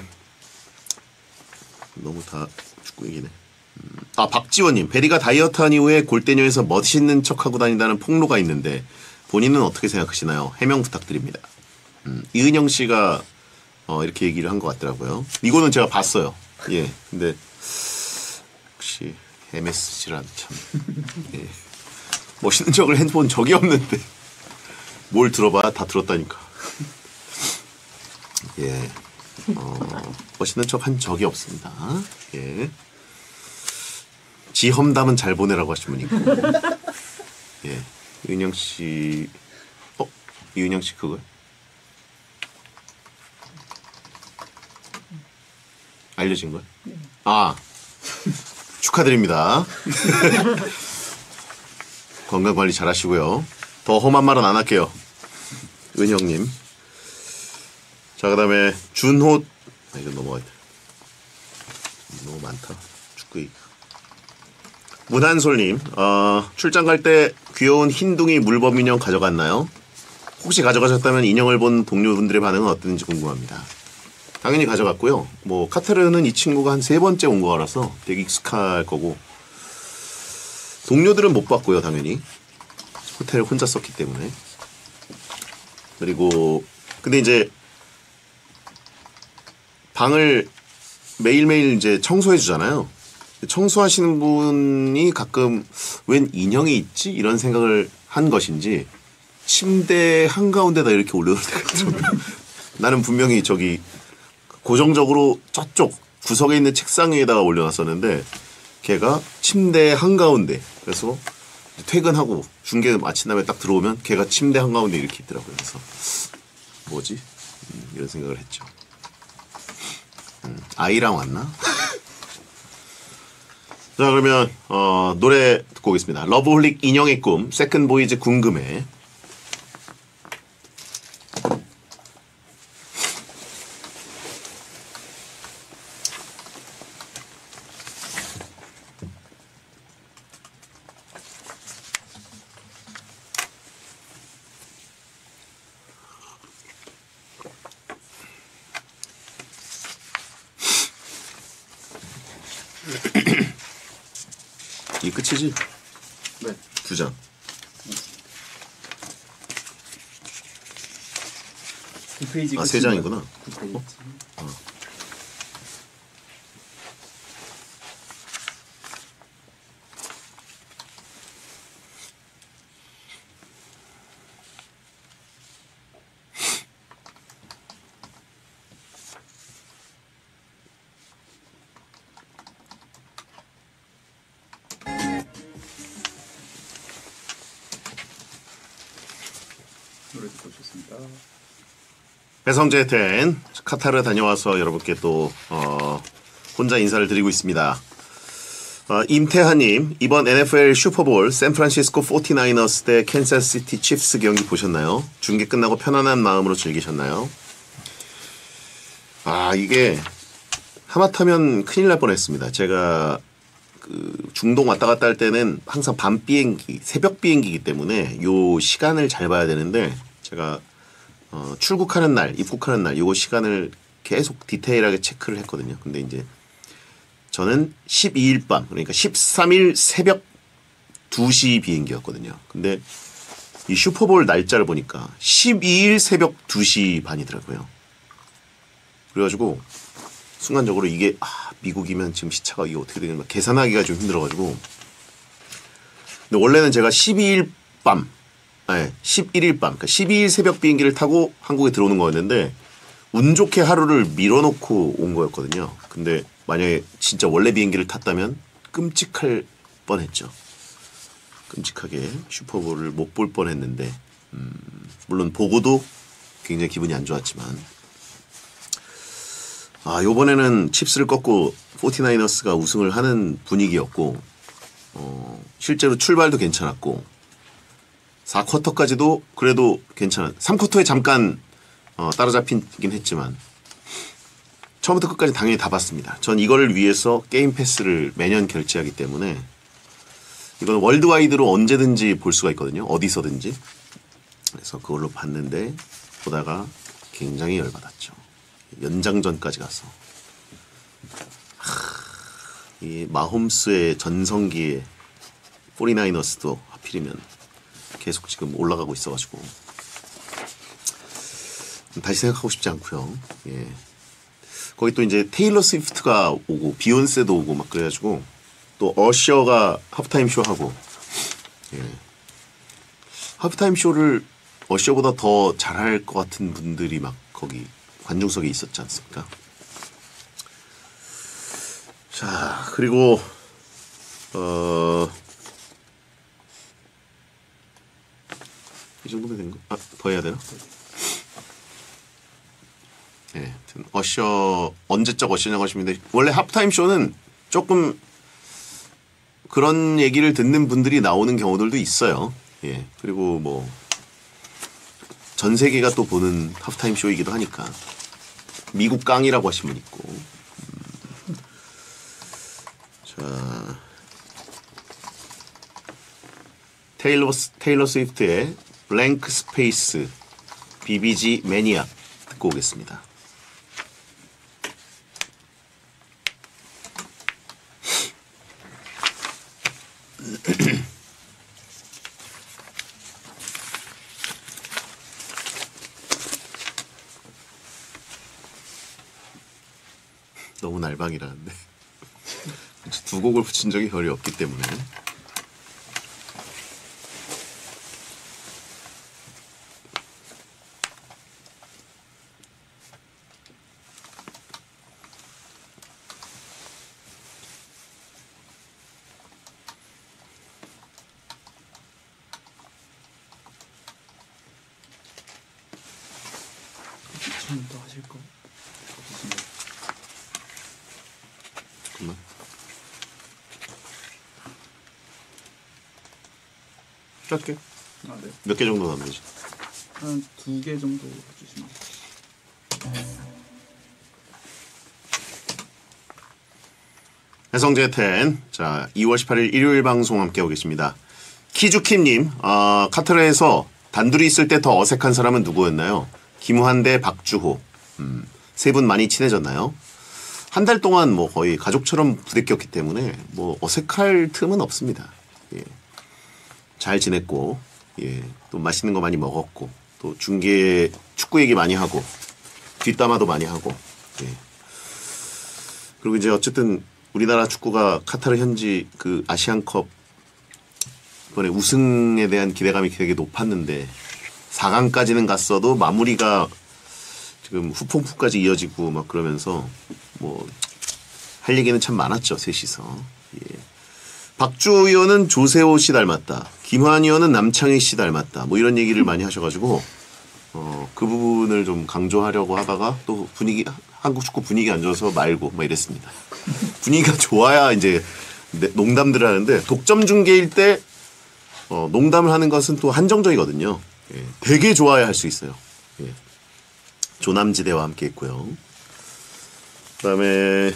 너무 다 축구 얘기네. 음, 아 박지원님, 베리가 다이어트한 이후에 골대녀에서 멋있는 척하고 다닌다는 폭로가 있는데 본인은 어떻게 생각하시나요? 해명 부탁드립니다. 음, 이은영 씨가 어, 이렇게 얘기를 한 것 같더라고요. 이거는 제가 봤어요. 예, 근데 역시 엠에스지란 참 예. 멋있는 척을 해본 적이 없는데 뭘 들어봐 다 들었다니까. 예, 어, 멋있는 척 한 적이 없습니다. 예, 지험담은 잘 보내라고 하신 분 있고, 예, 이은영 씨, 어, 이은영 씨 그거 알려진 거야? 아, 축하드립니다. 건강 관리 잘 하시고요. 더 험한 말은 안 할게요. 은영님. 자, 그 다음에 준호. 아, 이거 넘어가야 돼. 너무 많다. 축구 얘기. 문한솔님. 어, 출장 갈 때 귀여운 흰둥이 물범 인형 가져갔나요? 혹시 가져가셨다면 인형을 본 동료분들의 반응은 어땠는지 궁금합니다. 당연히 가져갔고요. 뭐 카타르는 이 친구가 한 세 번째 온 거라서 되게 익숙할 거고, 동료들은 못 봤고요. 당연히 호텔을 혼자 썼기 때문에. 그리고 근데 이제 방을 매일매일 이제 청소해 주잖아요. 청소하시는 분이 가끔 웬 인형이 있지? 이런 생각을 한 것인지 침대 한가운데다 이렇게 올려놓을 때가 있더라고요. 나는 분명히 저기 고정적으로 저쪽 구석에 있는 책상 위에다가 올려놨었는데 걔가 침대 한가운데, 그래서 퇴근하고 중계 마친 다음에 딱 들어오면 걔가 침대 한가운데 이렇게 있더라고요. 그래서 뭐지? 음, 이런 생각을 했죠. 음, 아이랑 왔나? 자, 그러면 어, 노래 듣고 오겠습니다. 러브홀릭 인형의 꿈, 세컨보이즈 궁금해. 이 끝이지? 네. 두 장. 두 페이지. 아, 세 장이구나. 두 페이지. 어? 노래 듣고 오셨습니다. 배성재 텐 카타르 다녀와서 여러분께 또 어, 혼자 인사를 드리고 있습니다. 어, 임태하님, 이번 엔에프엘 슈퍼볼 샌프란시스코 포티나이너스 대 캔사스시티 칩스 경기 보셨나요? 중계 끝나고 편안한 마음으로 즐기셨나요? 아, 이게 하마터면 큰일 날 뻔했습니다. 제가 그 중동 왔다 갔다 할 때는 항상 밤 비행기, 새벽 비행기이기 때문에 요 시간을 잘 봐야 되는데 제가 어, 출국하는 날, 입국하는 날 요거 시간을 계속 디테일하게 체크를 했거든요. 근데 이제 저는 십이 일 밤, 그러니까 십삼 일 새벽 두 시 비행기였거든요. 근데 이 슈퍼볼 날짜를 보니까 십이 일 새벽 두 시 반이더라고요. 그래가지고 순간적으로 이게 아, 미국이면 지금 시차가 이게 어떻게 되는가 계산하기가 좀 힘들어가지고. 근데 원래는 제가 십이 일 밤, 네, 십일 일 밤, 그러니까 십이 일 새벽 비행기를 타고 한국에 들어오는 거였는데 운 좋게 하루를 밀어놓고 온 거였거든요. 근데 만약에 진짜 원래 비행기를 탔다면 끔찍할 뻔했죠. 끔찍하게 슈퍼볼을 못 볼 뻔했는데 음, 물론 보고도 굉장히 기분이 안 좋았지만 아 요번에는 칩스를 꺾고 포티나이너스가 우승을 하는 분위기였고 어, 실제로 출발도 괜찮았고 사 쿼터까지도 그래도 괜찮아. 삼 쿼터에 잠깐 어, 따라잡히긴 했지만 처음부터 끝까지 당연히 다 봤습니다. 전 이거를 위해서 게임 패스를 매년 결제하기 때문에 이건 월드와이드로 언제든지 볼 수가 있거든요. 어디서든지. 그래서 그걸로 봤는데 보다가 굉장히 열받았죠. 연장전까지 가서 하, 이 마홈스의 전성기에 포티나이너스도 하필이면 계속 지금 올라가고 있어가지고 다시 생각하고 싶지 않고요. 예. 거기 또 이제 테일러 스위프트가 오고 비욘세도 오고 막 그래가지고 또 어셔가 하프타임 쇼 하고 예. 하프타임 쇼를 어셔보다 더 잘할 것 같은 분들이 막 거기 관중석에 있었지 않습니까? 자 그리고 어. 이 정도면 된 거? 아, 더 해야 되나? 네, 어셔 언제적 어셔냐고 하시는데 원래 하프타임 쇼는 조금 그런 얘기를 듣는 분들이 나오는 경우들도 있어요. 예, 그리고 뭐 전 세계가 또 보는 하프타임 쇼이기도 하니까 미국 깡이라고 하신 분 있고. 음. 자, 테일러 테일러 스위프트의 블랭크 스페이스 비비지 매니아 듣고 오겠습니다. 너무 날방이라는데 두 곡을 붙인 적이 거의 없기 때문에 지금 또 하실 거? 잠깐만. 짧게 아, 네. 몇 개 정도 나면 되지? 한 두 개 정도 해주시면. 배성재 텐. 자, 이월 십팔일 일요일 방송 함께하고 계십니다. 키주킴님, 어, 카트라에서 단둘이 있을 때 더 어색한 사람은 누구였나요? 김우한 대 박주호. 음, 세 분 많이 친해졌나요? 한 달 동안 뭐 거의 가족처럼 부대꼈기 때문에 뭐 어색할 틈은 없습니다. 예. 잘 지냈고, 예. 또 맛있는 거 많이 먹었고, 또 중계 축구 얘기 많이 하고, 뒷담화도 많이 하고, 예. 그리고 이제 어쨌든 우리나라 축구가 카타르 현지 그 아시안컵 이번에 우승에 대한 기대감이 되게 높았는데 사 강까지는 갔어도 마무리가 지금 후폭풍까지 이어지고 막 그러면서 뭐 할 얘기는 참 많았죠, 셋이서. 예. 박주호 의원은 조세호 씨 닮았다. 김환 의원은 남창희 씨 닮았다. 뭐 이런 얘기를 많이 하셔가지고 어, 그 부분을 좀 강조하려고 하다가 또 분위기 한국 축구 분위기 안 좋아서 말고 막 이랬습니다. 분위기가 좋아야 이제 농담들을 하는데 독점 중계일 때 어, 농담을 하는 것은 또 한정적이거든요. 예, 되게 좋아야 할 수 있어요. 예. 조남지대와 함께 했고요. 그다음에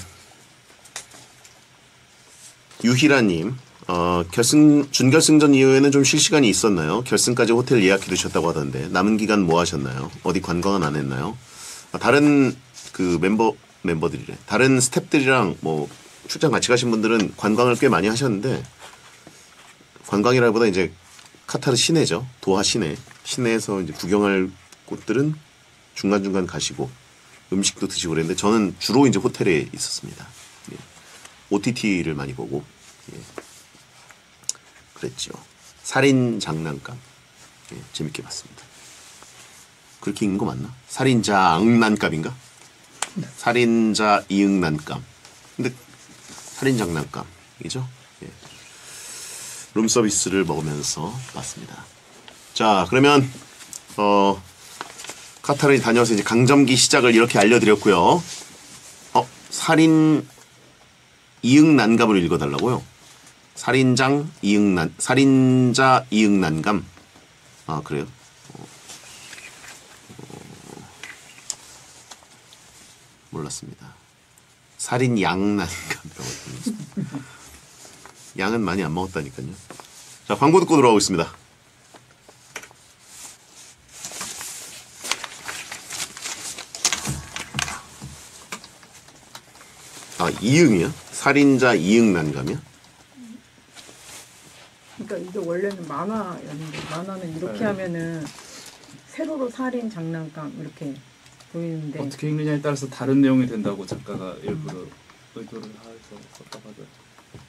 유희라님, 어, 결승 준결승전 이후에는 좀 쉴 시간이 있었나요? 결승까지 호텔 예약해 두셨다고 하던데 남은 기간 뭐 하셨나요? 어디 관광은 안 했나요? 아, 다른 그 멤버 멤버들이래. 다른 스태프들이랑 뭐 출장 같이 가신 분들은 관광을 꽤 많이 하셨는데 관광이라기보다 이제 카타르 시내죠. 도하 시내. 시내에서 이제 구경할 곳들은 중간중간 가시고 음식도 드시고 그랬는데 저는 주로 이제 호텔에 있었습니다. 예. 오티티를 많이 보고 예. 그랬죠. 살인 장난감 예. 재밌게 봤습니다. 그렇게 읽는 거 맞나? 살인자 악난감인가? 살인자 이응난감. 근데 살인 장난감이죠. 예. 룸 서비스를 먹으면서 봤습니다. 자, 그러면 어 카타르에 다녀서 이제 강점기 시작을 이렇게 알려드렸고요. 어, 살인 이응난감을 읽어달라고요? 살인장 이응난 살인자 이응난감. 아, 그래요? 어, 어, 몰랐습니다. 살인 양난감이라고. 양은 많이 안 먹었다니까요. 자, 광고 듣고 돌아오겠습니다. 아, 이응이야? 살인자 이응 난감이야? 그러니까 이게 원래는 만화였는데 만화는 이렇게 네. 하면은 세로로 살인 장난감 이렇게 보이는데 어떻게 읽느냐에 따라서 다른 내용이 된다고 작가가 일부러 의도를 해서 썼다고 하더라고요.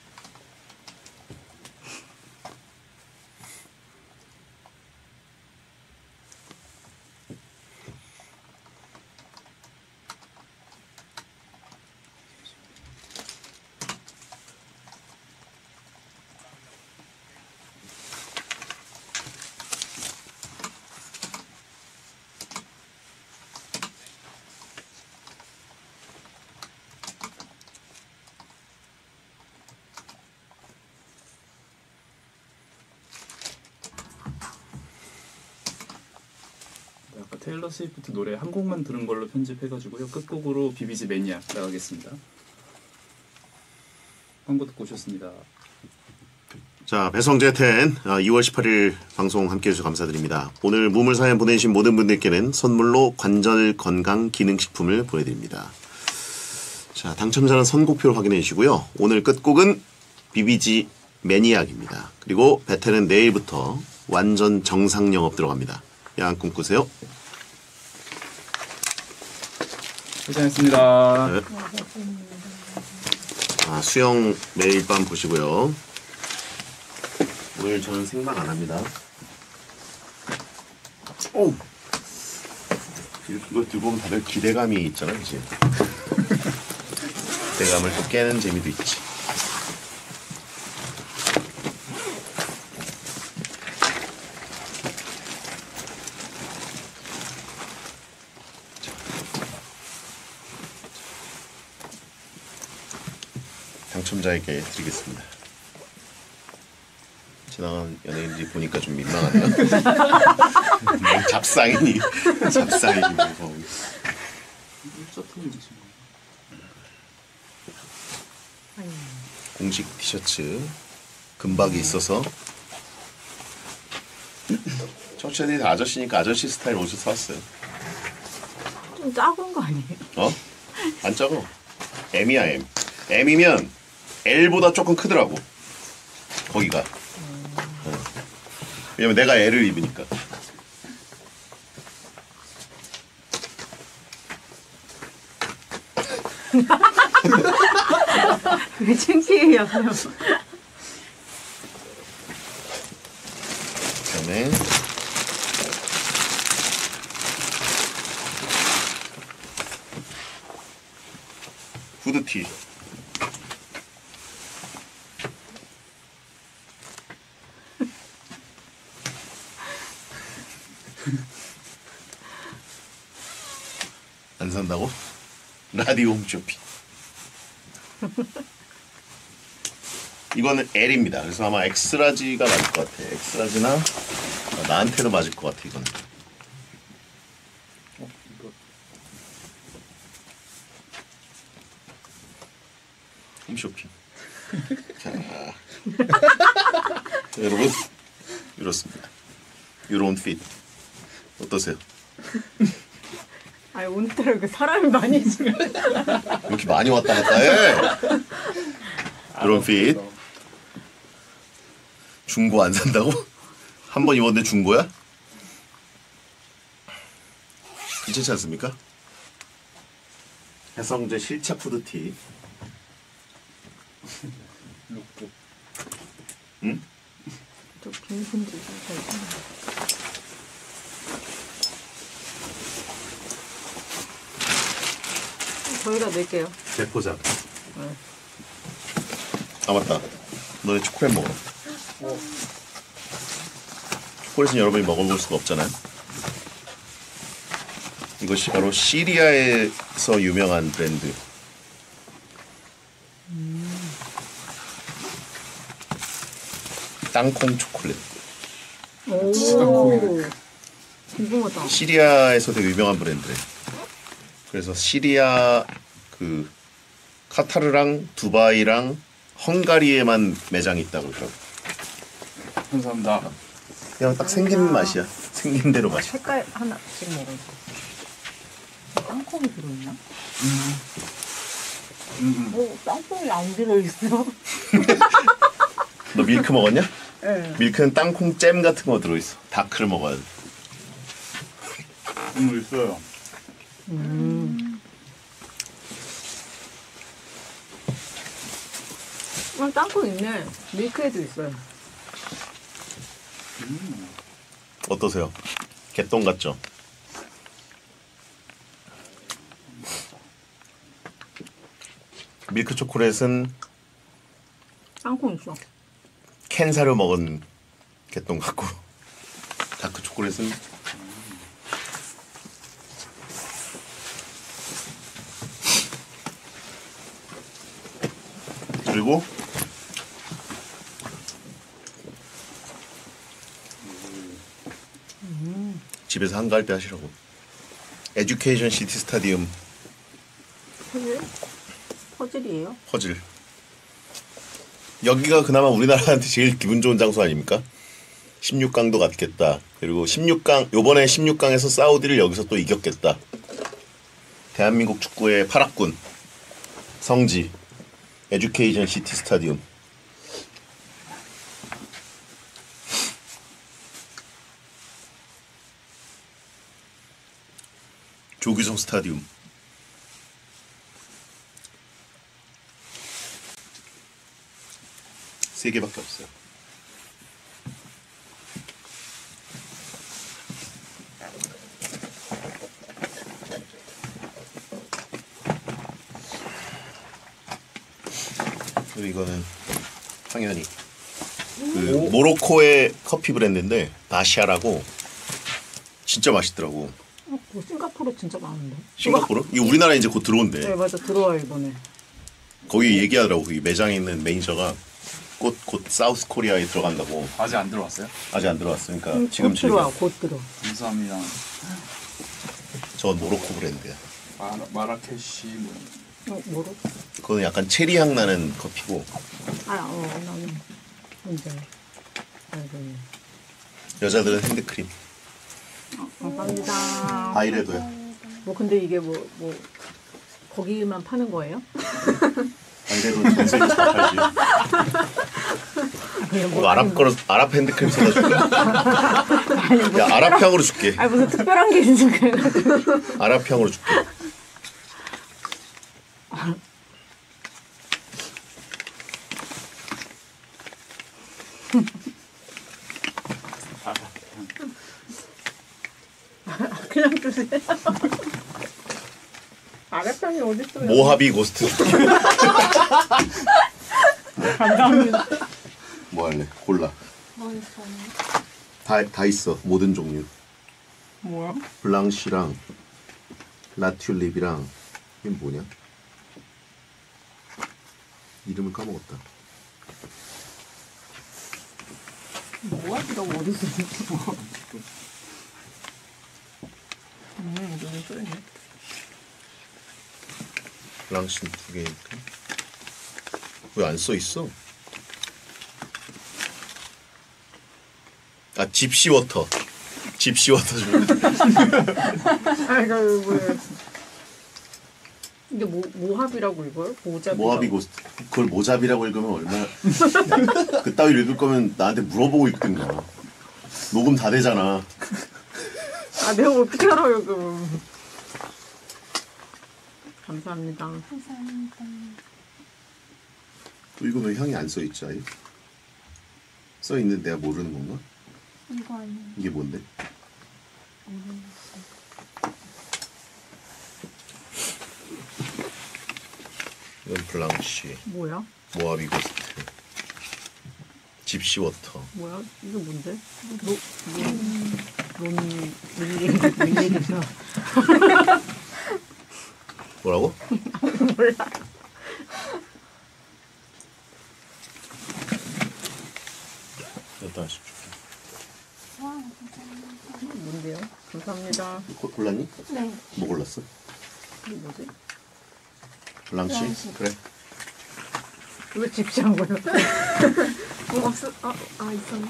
아까 테일러 스위프트 노래 한 곡만 들은 걸로 편집해가지고요. 끝곡으로 비비지 매니악 나가겠습니다. 광고 듣고 오셨습니다. 자, 배성재 텐 이월 십팔일 방송 함께해 주셔서 감사드립니다. 오늘 무물 사연 보내주신 모든 분들께는 선물로 관절 건강 기능식품을 보내드립니다. 자, 당첨자는 선곡표를 확인해 주시고요. 오늘 끝곡은 비비지 매니악입니다. 그리고 베텐은 내일부터 완전 정상 영업 들어갑니다. 야한 꿈 꾸세요. 고생했습니다. 네. 아, 수영 매일 밤 보시고요. 오늘 저는 생방 안 합니다. 오! 이거 들고 오면 다들 기대감이 있잖아, 그치? 기대감을 또 깨는 재미도 있지. 당첨자에게 드리겠습니다. 지나가는 연예인들이 보니까 좀 민망하네요. 잡상인이 잡상인이 뭐 공식 티셔츠 금박이 있어서 청취자들이 다 아저씨니까 아저씨 스타일 옷을 사왔어요. 좀 작은 거 아니에요? 어? 안 작어. M이야 M. M이면 L보다 조금 크더라고. 거기가. 어. 왜냐면 내가 L을 입으니까. 왜 창피해요? 그다음에 후드티. 안 산다고? 라디오 홈쇼핑. 이거는 L입니다. 그래서 아마 엑스라지가 맞을 것 같아. 엑스라지나 어, 나한테도 맞을 것 같아 이거는. 어, 이거 홈쇼핑. 자, 여러분 이렇습니다. 이런 핏 어떠세요? 아니 오늘따라 이렇게 사람이 많이 있으면 이렇게 많이 왔다 갔다 해. 이런 핏. 중고 안 산다고? 한 번 입었는데 중고야? 괜찮지 않습니까? 해성제 실차 푸드티. 룩북. 응? 저 빈손질 잘 있네. 저희가 낼게요. 대포장. 네. 아 맞다. 너네 초콜릿 먹어. 초콜릿은 여러분이 먹어볼 수가 없잖아요. 이것이 바로 시리아에서 유명한 브랜드. 땅콩 초콜릿. 오. 궁금하다. 시리아에서 되게 유명한 브랜드래. 그래서 시리아 그 카타르랑 두바이랑 헝가리에만 매장이 있다고 그러더라고. 감사합니다. 그냥 딱 생긴 맛이야. 생긴 대로 맛이야. 색깔 하나씩 먹어줘. 땅콩이 들어있나? 음, 음. 오, 땅콩이 안 들어있어. 너 밀크 먹었냐? 네. 밀크는 땅콩 잼 같은 거 들어있어. 다크를 먹어야 돼. 음, 있어요. 음. 아, 땅콩 있네. 밀크에도 있어요. 어떠세요? 개똥 같죠? 밀크 초콜릿은 땅콩 있어. 캔 사료 먹은 개똥 같고 다크 초콜릿은 그리고 집에서 한가할때 하시라고. 에듀케이션 시티 스타디움 퍼즐? 퍼즐이에요? 퍼즐. 여기가 그나마 우리나라한테 제일 기분 좋은 장소 아닙니까? 십육 강도 갔겠다. 그리고 십육 강 요번에 십육 강에서 사우디를 여기서 또 이겼겠다. 대한민국 축구의 파락군 성지 에듀케이션 시티 스타디움. 조규성 스타디움. 세 개밖에 없어요. 그리고 이거는 당연히 그 모로코의 커피 브랜드인데 바샤라고 진짜 맛있더라고. 어, 뭐 싱가포르 진짜 많은데. 싱가포르? 이거 우리나라에 이제 곧 들어온대. 네 맞아 들어와요 이번에. 거기 얘기하더라고. 거기 매장에 있는 매니저가 곧, 곧 사우스 코리아에 들어간다고. 아직 안 들어왔어요? 아직 안 들어왔으니까 음, 지금 곧 들어와 즐겨. 곧 들어. 감사합니다. 저건 모로코 브랜드야. 마라, 마라케시 뭐. 어 뭐로? 그거는 약간 체리 향 나는 커피고 아어 나는 뭔지 알고. 여자들은 핸드크림. 감사합니다. 아이래도야. 뭐 근데 이게 뭐 뭐 거기만 파는 거예요? 아이래도는 전 세계에서 다 팔지. 그냥 뭐 아랍 거로 아랍 핸드크림 사다 줄게. 야 아랍 향으로 줄게. 아니 무슨 특별한 게 있어 그래가지고. 아랍 향으로 줄게. 그냥 주세요. 아랫편이 어딨어요? 모하비 고스트 줄게. 감사합니다. 뭐 할래? 골라. 맛있어. 다, 다 있어. 모든 종류. 뭐야? 블랑시랑 그 나튤립이랑 이게 뭐냐? 이름을 까먹었다. 모아지가 어디서 있어? 음, 눈이 쏘였네. 랑신 두 개니까. 왜 안 써 있어? 아 집시워터. 집시워터 좀. 아, 이거 뭐야? 이게 모 모합이라고 이걸? 모잡. 모하비 고스트. 그걸 모잡이라고 읽으면 얼마나. 그따위 읽을 거면 나한테 물어보고 읽든가. 녹음 다 되잖아. 아, 내가 어떻게 알아요, 그럼? 감사합니다. 감사합니다. 또 이거 왜 향이 안 써 있지 아예? 써 있는 내가 모르는 건가? 이거 아니에요. 이게 뭔데? 이건 블랑시, 뭐야? 모하비 고스트, 집시워터. 뭐야? 이게 뭔데? 로, 론, 론, 밀리, 밀리리터. 뭐라고? 몰라. 여기다 하십시오. 와, 감사합니다. 뭔데요? 감사합니다. 고, 골랐니? 네. 뭐 골랐어? 이게 뭐지? 블랑시? 블랑시. 그래. 왜 집시한 거야? 뭐 없어? 아, 아 있었네.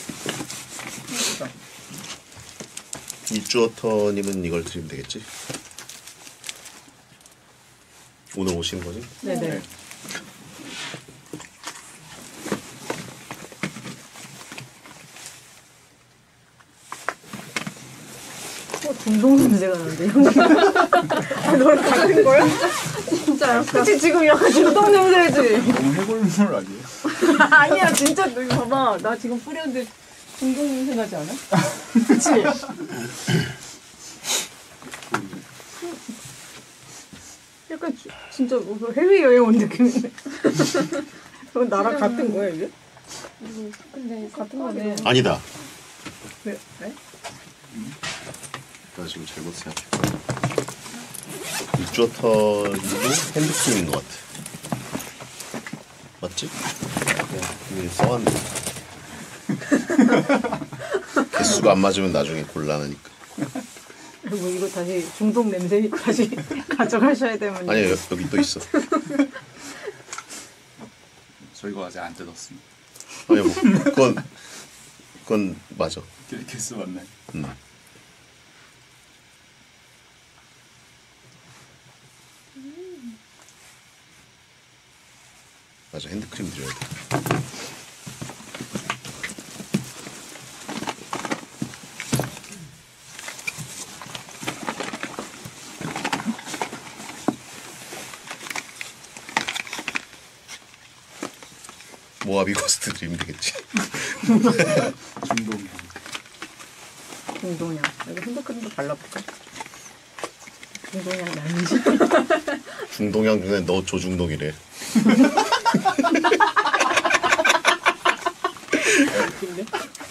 이주어터님은 이걸 드리면 되겠지? 오늘 오시는 거지? 네네. 어, 중동 냄새가 나는데. 아, 너랑 같은 거야? 진짜요? 그치, 지금 약간 중동 냄새지? 너무 해골물 아니에요? 아니야, 진짜 너 이거 봐봐. 나 지금 뿌렸는데 중동 냄새 나지 않아? 그치? 약간 주, 진짜 뭐 해외여행 온 느낌이네. 그건 나랑 같은 거야, 이게? 이거 근데 같은 거네. 아니다. 왜? 왜? 나 지금 잘못 생각했어. 이주어터님도 핸드크림인 것 같아. 맞지? 이게 써왔네. 개수가 안 맞으면 나중에 곤란하니까. 뭐 이거 다시 중독 냄새 다시 가져가셔야 되면. 아니야 여- 여기 또 있어. 저희가 아직 안 뜯었습니다. 아니 뭐 그건 그건 맞아. 개- 개수 맞나요? 음. 맞아 핸드크림 드려야 돼. 모하비 고스트 드리면 되겠지. 중동. 중동향. 이거 핸드크림도 발라볼까? 중동향 나는지. 중동향 중에 너 조중동이래. 근데?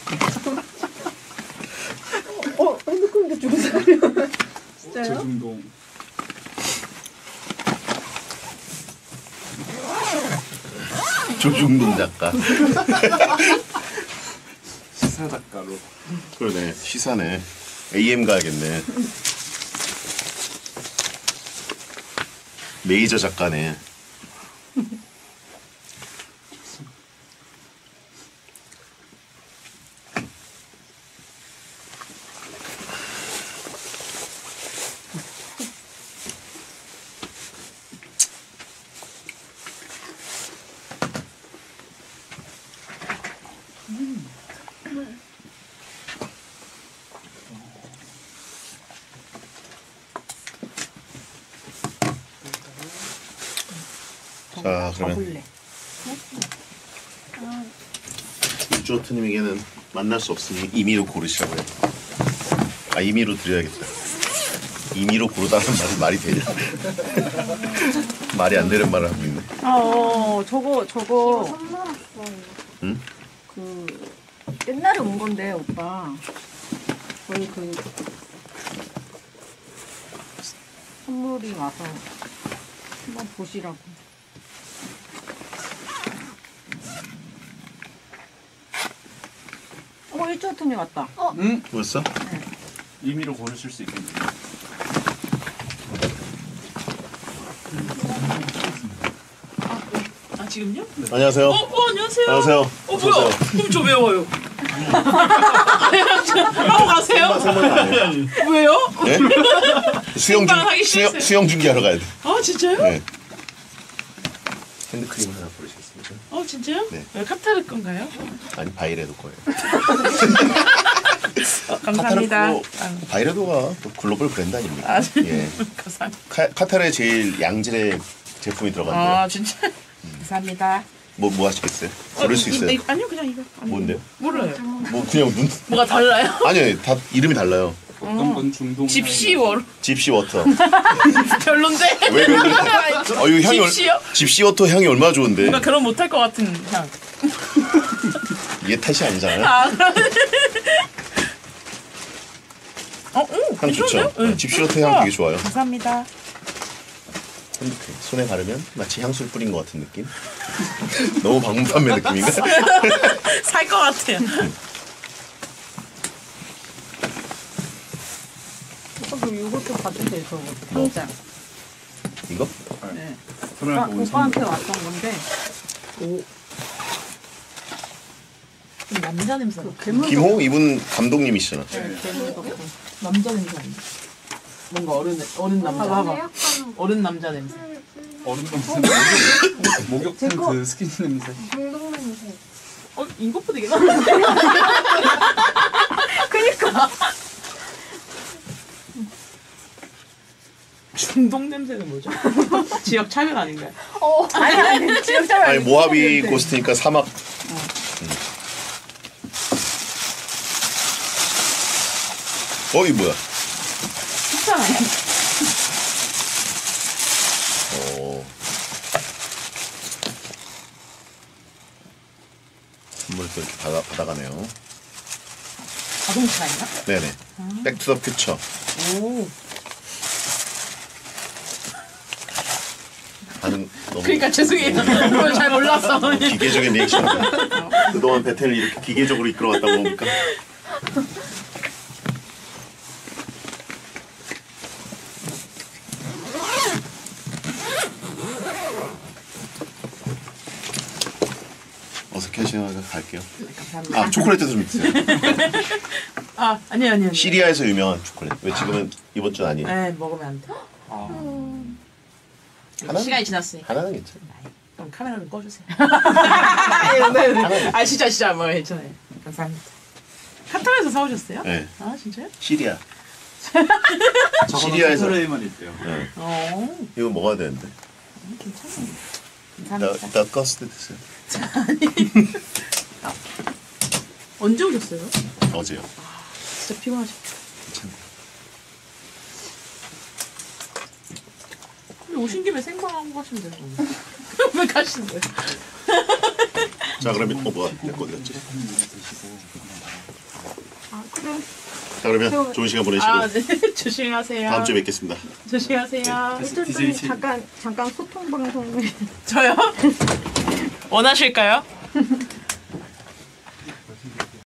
어, 핸드크림도 중성이야. 진짜요? 제중동. 조중동 작가. 시사 작가로. 그러네 시사네. 에이엠 가야겠네. 메이저 작가네. 자 그러면 가볼래. 이주어트님에게는 만날 수 없으니 임의로 고르시라고 해요. 아 임의로 드려야겠다. 임의로 고르다는 말이 말이 되냐? 말이 안 되는 말을 하고 있네. 아, 어, 저거, 저거. 선물 왔어. 응? 그, 옛날에 온 건데, 오빠. 거의 그, 선물이 와서 한번 보시라고. 어, 일주일통에 왔다. 음 뭐였어? 임의로 고르실 수 있겠네요. 아 지금요? 안녕하세요. 어, 어 안녕하세요. 안녕하세요. 어 뭐야? 그럼 저 외워요. 하고 가세요? 생방은 아니에요. 왜요? 네? 수영 중 생방 하기 수영, 싫으세요? 수영 중계하러 가야 돼. 아 진짜요? 네. 핸드크림 하나 고르시겠습니까? 어 진짜요? 네. 왜 카타르 건가요? 아니 바이레도 거예요. 어, 감사합니다. 카타르 거- 바이레도가 또 글로벌 브랜드 아닙니까? 아, 예. 감사합니다. 카, 카타르에 제일 양질의 제품이 들어간대요. 아 진짜 감사합니다. 뭐, 뭐 하시겠어요? 고를 수 이- 있어요? 이- 아니요 그냥 이거. 아니요. 뭔데요? 몰라요. 뭐 그냥 눈 뭐가 달라요? 아니요 다 이름이 달라요. 어떤 건 중동 집시월 집시 워터. 별론데? 왜 그런데? 어 이거 향이 얼, 집시요? 집시 워터 향이 얼마나 좋은데 뭔가 그런 못할 것 같은 향. 이게 탓이 아니잖아요. 아 어, 오, 향 좋죠. 괜찮은데요? 응. 집시 워터 향 되게 좋아요. 감사합니다. 핸드크림 손에 바르면 마치 향수를 뿌린 것 같은 느낌. 너무 방문 판매 느낌인가? 살 것 같아요. 오빠 그럼 이것도 봐주세요, 저거. 상자. 이거? 네. 오빠, 저랑 온 오빠한테 왔던 건데. 오. 남자 냄새. 그 괴물 김호 이분 감독님이시잖아. 괴물 덕분. 남자 냄새 아니야? 뭔가 어른 어른 남자. 봐봐. 약간 어른 남자 냄새. 얼음 냄새 목욕 텐트 스킨 냄새. 중독 냄새. 어 이것보다 이게 나은데? 그니까. 중독 냄새는 뭐죠? 지역 차별 아닌가요? 어. 아니 아니 지역 차별. 아니 모하비 코스트니까 사막. 어, 이 뭐야? 괜찮아요. 어. 선물 또 이렇게 받아, 받아가네요. 자동차인가? 네네. 백투더 퓨처. 오. 반응 너무 그러니까 죄송해요. 그걸 잘 몰랐어. 기계적인 리액션. 그동안 베텔을 이렇게 기계적으로 이끌어왔다고 봅니까? 어색해 하시다가 갈게요. 감사합니다. 아 초콜릿도 좀 있어요. 아 아니요 아니요. 시리아에서 유명한 초콜릿. 왜 지금은 이번 주 아니에요? 네 먹으면 안 돼. 아, 하나는- 시간이 지났으니까. 하나는 괜찮아. 그럼 카메라 좀 꺼주세요. 네, 네. 아 진짜 진짜 뭐 괜찮아요. 감사합니다. 카타르에서 사오셨어요? 네. 아 진짜요? 시리아. 저거는 시리아에서. 카타르에만 있대요. 네. 어 이거 먹어야 되는데. 괜찮아요. 나, 감사합니다. 나 커스트 드세요. 언제 오셨어요? 어제요. 진짜 피곤하셨죠? 괜찮네. 근데 오신 김에 생방하고 가시면 되는 거예요. 왜 가시는 거예요? 자 그러면 어 뭐야 내거 어디 갔지? 아 그래. 자 그러면 좋은 시간 보내시고 아 네. 조심하세요. 다음 주에 뵙겠습니다. 조심하세요. 디제이 일주일 치- 잠깐 잠깐 소통 방송을. 저요? 원하실까요?